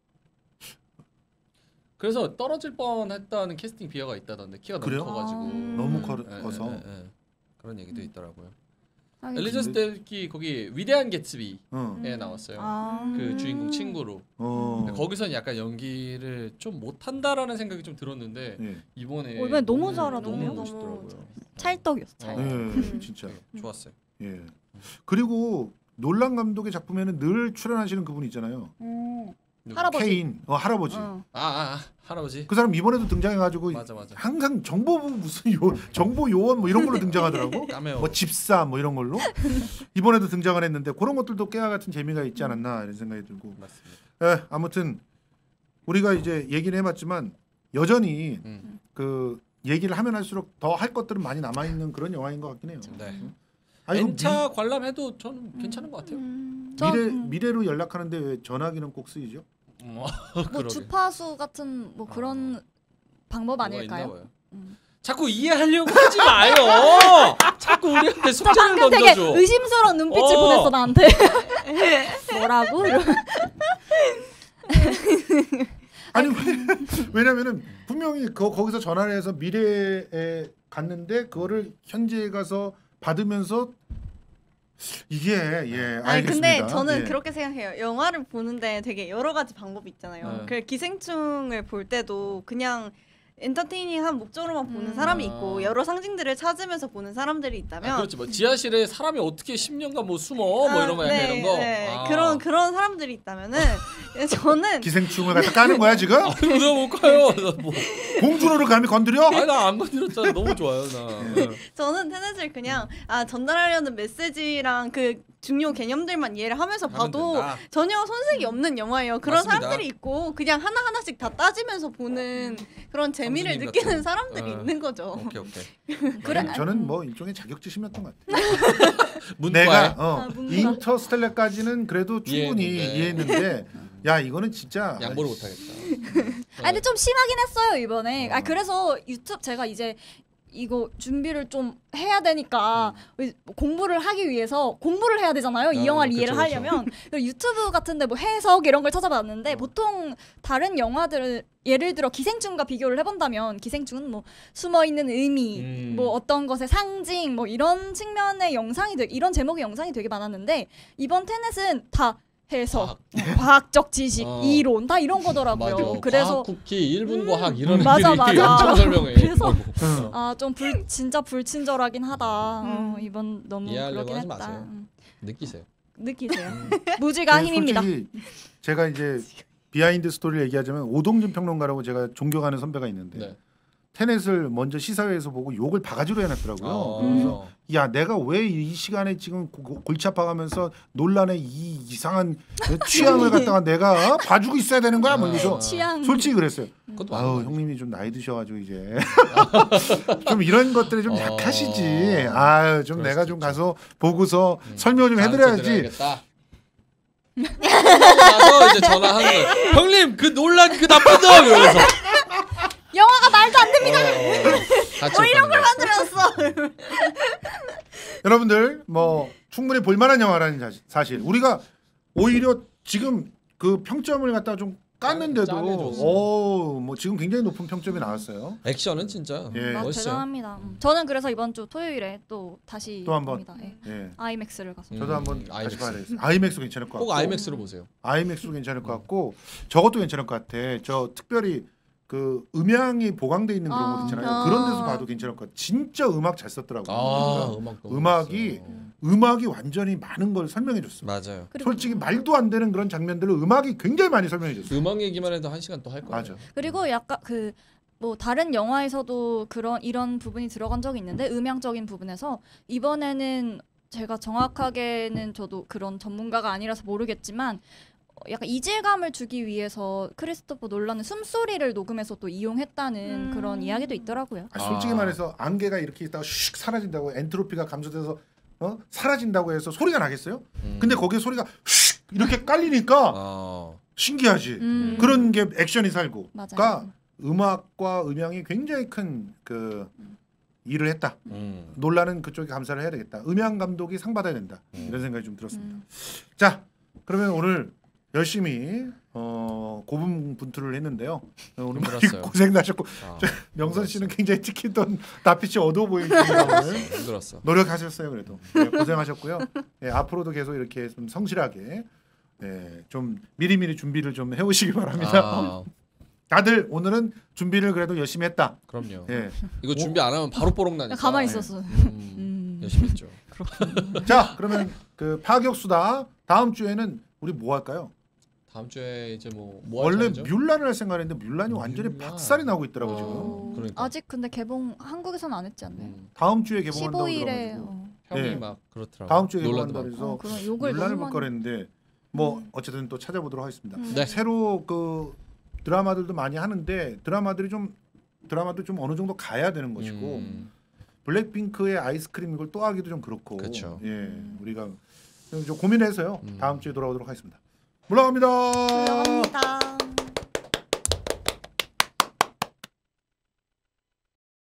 Speaker 4: 그래서 떨어질 뻔했다는 캐스팅 비하가 있다던데 키가 너무
Speaker 1: 그래요?
Speaker 4: 커가지고
Speaker 3: 아.
Speaker 1: 너무
Speaker 4: 예,
Speaker 1: 커,
Speaker 4: 예,
Speaker 1: 커서.
Speaker 4: 예, 예. 그런 얘기도 있더라고요.
Speaker 3: 아니,
Speaker 4: 엘리자베스 델키 거기 위대한 개츠비에
Speaker 1: 어.
Speaker 4: 나왔어요.
Speaker 3: 아.
Speaker 4: 그 주인공 친구로.
Speaker 1: 어.
Speaker 4: 거기선 약간 연기를 좀 못한다라는 생각이 좀 들었는데
Speaker 1: 예.
Speaker 4: 이번에
Speaker 3: 어, 이번에 너무 잘하던데요?
Speaker 4: 너무 멋있더라고요.
Speaker 3: 찰떡이었어. 찰떡.
Speaker 1: 예, 진짜.
Speaker 4: 좋았어요.
Speaker 1: 예. 그리고 놀란 감독의 작품에는 늘 출연하시는 그분 있잖아요.
Speaker 3: 음.
Speaker 4: 누구?
Speaker 3: 할아버지.
Speaker 1: 케인, 어 할아버지.
Speaker 2: 어.
Speaker 4: 아, 아, 아 할아버지.
Speaker 1: 그 사람 이번에도 등장해가지고
Speaker 4: 맞아 맞아.
Speaker 1: 항상 정보부 무슨 요 정보 요원 뭐 이런 걸로 등장하더라고.
Speaker 4: 까메오.
Speaker 1: 뭐 집사 뭐 이런 걸로 이번에도 등장을 했는데 그런 것들도 깨알 같은 재미가 있지 않았나 이런 생각이 들고.
Speaker 4: 맞습니다.
Speaker 1: 에, 아무튼 우리가 이제 얘기는 해봤지만 여전히
Speaker 4: 음.
Speaker 1: 그 얘기를 하면 할수록 더 할 것들은 많이 남아 있는 그런 영화인 것 같긴 해요.
Speaker 4: 네.
Speaker 1: 아니, 이거
Speaker 4: N차 관람해도 저는 괜찮은 것 같아요.
Speaker 3: 음,
Speaker 1: 미, 미래
Speaker 3: 전,
Speaker 1: 미래로 연락하는데 왜 전화기는 꼭 쓰이죠?
Speaker 4: 뭐,
Speaker 3: 뭐
Speaker 4: 그러게.
Speaker 3: 주파수 같은 뭐 그런 방법
Speaker 4: 뭐가
Speaker 3: 아닐까요?
Speaker 4: 있나 봐요.
Speaker 3: 음.
Speaker 4: 자꾸 이해하려고 하지 마요. 자꾸 우리한테
Speaker 3: 저
Speaker 4: 숙제를
Speaker 3: 방금 되게
Speaker 4: 던져줘.
Speaker 3: 의심스러운 눈빛을
Speaker 4: 어.
Speaker 3: 보냈어 나한테. 뭐라고? 이러-
Speaker 1: 아니 왜냐면은 분명히 그 거기서 전화를 해서 미래에 갔는데 그거를 현재에 가서 받으면서 이게 예 알겠습니다.
Speaker 2: 아니 근데 저는
Speaker 1: 예.
Speaker 2: 그렇게 생각해요. 영화를 보는데 되게 여러 가지 방법이 있잖아요.
Speaker 4: 네.
Speaker 2: 그 기생충을 볼 때도 그냥 엔터테이닝한 목적으로만 보는
Speaker 3: 음.
Speaker 2: 사람이
Speaker 4: 아.
Speaker 2: 있고 여러 상징들을 찾으면서 보는 사람들이 있다면
Speaker 4: 아, 그렇지 뭐 지하실에 사람이 어떻게 십 년간 뭐 숨어 뭐
Speaker 2: 아,
Speaker 4: 이런 거 약간
Speaker 2: 네,
Speaker 4: 이런 거.
Speaker 2: 네.
Speaker 4: 아.
Speaker 2: 그런 그런 사람들이 있다면은 저는
Speaker 1: 기생충을 갖다 까는 거야 지금?
Speaker 4: 아, 내가 못 가요. 나 뭐.
Speaker 1: 공주로를 감히 건드려?
Speaker 4: 아니 나 안 건드렸잖아. 너무 좋아요 나.
Speaker 2: 저는 테넷을 그냥 아 전달하려는 메시지랑 그 중요 개념들만 이해를 하면서
Speaker 4: 하면
Speaker 2: 봐도
Speaker 4: 된다.
Speaker 2: 전혀 손색이 없는 영화예요. 그런
Speaker 4: 맞습니다.
Speaker 2: 사람들이 있고 그냥 하나 하나씩 다 따지면서 보는 그런 재미를
Speaker 4: 삼수님
Speaker 2: 느끼는
Speaker 4: 같은.
Speaker 2: 사람들이
Speaker 4: 어.
Speaker 2: 있는 거죠.
Speaker 4: 오케이 오케이.
Speaker 3: 그래.
Speaker 1: 아니, 저는 뭐 일종의 자격지심이었던 것 같아요.
Speaker 4: 문과에.
Speaker 1: 내가 어,
Speaker 2: 아, 문과.
Speaker 1: 인터스텔라까지는 그래도 충분히
Speaker 4: 이해했는데.
Speaker 1: 이해했는데 야 이거는 진짜
Speaker 4: 양보를 못 하겠다.
Speaker 3: 아 근데 좀 심하긴 했어요 이번에.
Speaker 1: 어.
Speaker 3: 아 그래서 유튜브 제가 이제 이거 준비를 좀 해야 되니까 공부를 하기 위해서 공부를 해야 되잖아요. 이
Speaker 4: 아,
Speaker 3: 영화를
Speaker 4: 그쵸,
Speaker 3: 이해를
Speaker 4: 그쵸.
Speaker 3: 하려면 그래서 유튜브 같은데 뭐 해석 이런 걸 찾아봤는데
Speaker 4: 어.
Speaker 3: 보통 다른 영화들을 예를 들어 기생충과 비교를 해본다면 기생충은 뭐 숨어 있는 의미,
Speaker 4: 음.
Speaker 3: 뭐 어떤 것의 상징, 뭐 이런 측면의 영상이 되게 이런 제목의 영상이 되게 많았는데 이번 테넷은 다 해석,
Speaker 4: 과학.
Speaker 3: 과학적 지식,
Speaker 4: 어.
Speaker 3: 이론 다 이런 거더라고요.
Speaker 4: 맞아.
Speaker 3: 그래서
Speaker 4: 과학 쿠키, 일본
Speaker 3: 음,
Speaker 4: 과학 이런
Speaker 3: 맞아,
Speaker 4: 애들이
Speaker 3: 맞아.
Speaker 4: 엄청 설명해.
Speaker 3: 그래서
Speaker 1: 응.
Speaker 3: 아 좀 불 진짜 불친절하긴 하다. 어,
Speaker 2: 음.
Speaker 3: 이번 너무
Speaker 4: 이해하려고
Speaker 3: 그러긴
Speaker 4: 하지
Speaker 3: 했다.
Speaker 4: 마세요.
Speaker 3: 음,
Speaker 4: 느끼세요.
Speaker 3: 느끼세요.
Speaker 4: 음.
Speaker 3: 무지가
Speaker 1: 저는
Speaker 3: 힘입니다.
Speaker 1: 솔직히 제가 이제 비하인드 스토리를 얘기하자면 오동진 평론가라고 제가 존경하는 선배가 있는데
Speaker 4: 네.
Speaker 1: 테넷을 먼저 시사회에서 보고 욕을 바가지로 해놨더라고요.
Speaker 4: 어.
Speaker 1: 그래서 야 내가 왜 이 시간에 지금 고- 골치 아파가면서 논란의 이 이상한 취향을 갖다가 내가 봐주고 있어야 되는 거야? 뭐 이러면서
Speaker 3: 취향.
Speaker 1: 솔직히 그랬어요.
Speaker 4: 그것도
Speaker 1: 아우
Speaker 4: 맞는
Speaker 1: 형님이 좀 나이 드셔가지고 이제 좀 이런 것들이 좀
Speaker 4: 어.
Speaker 1: 약하시지. 아유 좀
Speaker 4: 그럴
Speaker 1: 내가
Speaker 4: 수도
Speaker 1: 좀
Speaker 4: 있죠.
Speaker 1: 가서 보고서
Speaker 4: 음.
Speaker 1: 설명 좀 해드려야지.
Speaker 4: 드려야겠다. 나서 이제 전화하는 거예요. 형님 그 논란 그 나쁜 놈 이러면서.
Speaker 3: 영화가 말도 안 됩니다.
Speaker 4: 뭐 이런 걸
Speaker 2: 만들었어.
Speaker 1: 여러분들 뭐 충분히 볼만한 영화라는 자- 사실 우리가 오히려 지금 그 평점을 갖다가 좀 깠는데도
Speaker 4: 짠해줬어.
Speaker 1: 오뭐 지금 굉장히 높은 평점이 나왔어요.
Speaker 4: 액션은 진짜
Speaker 1: 예.
Speaker 3: 아,
Speaker 4: 멋있어요.
Speaker 3: 대단합니다. 음. 저는 그래서 이번 주 토요일에 또 다시
Speaker 1: 또 한 번.
Speaker 3: 봅니다. 예.
Speaker 1: 예.
Speaker 3: 아이맥스를 가서.
Speaker 4: 음.
Speaker 1: 저도 한번 다시
Speaker 4: 아이맥스.
Speaker 1: 봐야 되겠어요. 아이맥스 괜찮을 것 같고
Speaker 4: 꼭 아이맥스로 보세요.
Speaker 1: 아이맥스도 괜찮을 것 같고 저것도 괜찮을 것 같아. 저 특별히 그 음향이 보강돼 있는 그런
Speaker 3: 아.
Speaker 1: 곳 있잖아요.
Speaker 2: 아.
Speaker 1: 그런 데서 봐도 괜찮을 것 같아. 진짜 음악 잘 썼더라고요.
Speaker 4: 아
Speaker 1: 그러니까
Speaker 4: 음악 너무
Speaker 1: 음악이
Speaker 4: 멋있어요.
Speaker 1: 음악이 완전히 많은 걸 설명해 줬어.
Speaker 4: 맞아요.
Speaker 3: 그리고,
Speaker 1: 솔직히 말도 안 되는 그런 장면들을 음악이 굉장히 많이 설명해 줬어.
Speaker 4: 음악 얘기만 해도 한 시간 또 할 거예요.
Speaker 1: 맞아.
Speaker 3: 그리고 약간 그 뭐 다른 영화에서도 그런 이런 부분이 들어간 적이 있는데 음향적인 부분에서 이번에는 제가 정확하게는 저도 그런 전문가가 아니라서 모르겠지만 어, 약간 이질감을 주기 위해서 크리스토퍼 놀란의 숨소리를 녹음해서 또 이용했다는
Speaker 2: 음.
Speaker 3: 그런 이야기도 있더라고요.
Speaker 1: 아, 솔직히
Speaker 4: 아.
Speaker 1: 말해서 안개가 이렇게 있다가 슉 사라진다고 엔트로피가 감소돼서 어? 사라진다고 해서 소리가 나겠어요?
Speaker 4: 음.
Speaker 1: 근데 거기에 소리가 슉 이렇게 깔리니까
Speaker 4: 어.
Speaker 1: 신기하지.
Speaker 3: 음.
Speaker 1: 그런 게 액션이 살고.
Speaker 3: 맞아요.
Speaker 1: 그러니까 음악과 음향이 굉장히 큰 그 일을 했다.
Speaker 4: 음.
Speaker 1: 논란은 그쪽에 감사를 해야 되겠다. 음향 감독이 상 받아야 된다.
Speaker 4: 음.
Speaker 1: 이런 생각이 좀 들었습니다.
Speaker 3: 음.
Speaker 1: 자, 그러면 오늘 열심히 어, 고분분투를 했는데요. 오늘 많이
Speaker 4: 힘들었어요.
Speaker 1: 고생 나셨고
Speaker 4: 아,
Speaker 1: 명선 씨는 굉장히 치킨던 낯빛이 어두워 보이시니까 오늘
Speaker 4: 힘들었어.
Speaker 1: 노력하셨어요. 그래도 네, 고생하셨고요. 네, 앞으로도 계속 이렇게 좀 성실하게 네, 좀 미리미리 준비를 좀 해오시기 바랍니다.
Speaker 4: 아,
Speaker 1: 다들 오늘은 준비를 그래도 열심히 했다.
Speaker 4: 그럼요.
Speaker 1: 예.
Speaker 4: 이거 준비 안 하면 바로 뽀록 나니까.
Speaker 3: 가만히 있었어.
Speaker 4: 음,
Speaker 3: 음.
Speaker 4: 열심히 했죠.
Speaker 1: 자, 그러면 그 파격수다 다음 주에는 우리 뭐 할까요?
Speaker 4: 다음 주에 이제 뭐, 뭐
Speaker 1: 원래
Speaker 4: 할지 알죠?
Speaker 1: 뮬란을 할 생각했는데 뮬란이 완전히
Speaker 4: 뮬란.
Speaker 1: 박살이 나고 있더라고 지금.
Speaker 3: 어,
Speaker 4: 그러니까.
Speaker 3: 아직 근데 개봉 한국에서는 안 했지 않나요?
Speaker 4: 음,
Speaker 1: 다음 주에 개봉한다고
Speaker 3: 십오 일에
Speaker 1: 들어가지고
Speaker 3: 어.
Speaker 4: 형이
Speaker 1: 네.
Speaker 4: 막 그렇더라고.
Speaker 1: 다음 주에
Speaker 4: 논란도
Speaker 1: 개봉한다
Speaker 4: 많고.
Speaker 1: 그래서
Speaker 3: 어, 그런 욕을
Speaker 1: 뮬란을
Speaker 3: 너무
Speaker 1: 못
Speaker 3: 많이.
Speaker 1: 가랬는데 뭐
Speaker 3: 음.
Speaker 1: 어쨌든 또 찾아보도록 하겠습니다.
Speaker 3: 음.
Speaker 4: 네.
Speaker 1: 새로 그 드라마들도 많이 하는데 드라마들이 좀 드라마도 좀 어느 정도 가야 되는 것이고
Speaker 4: 음,
Speaker 1: 블랙핑크의 아이스크림 이걸 또 하기도 좀 그렇고
Speaker 4: 그쵸.
Speaker 1: 예 우리가 좀 고민해서요
Speaker 4: 음.
Speaker 1: 다음 주에 돌아오도록 하겠습니다. 물러갑니다.
Speaker 2: 물러갑니다.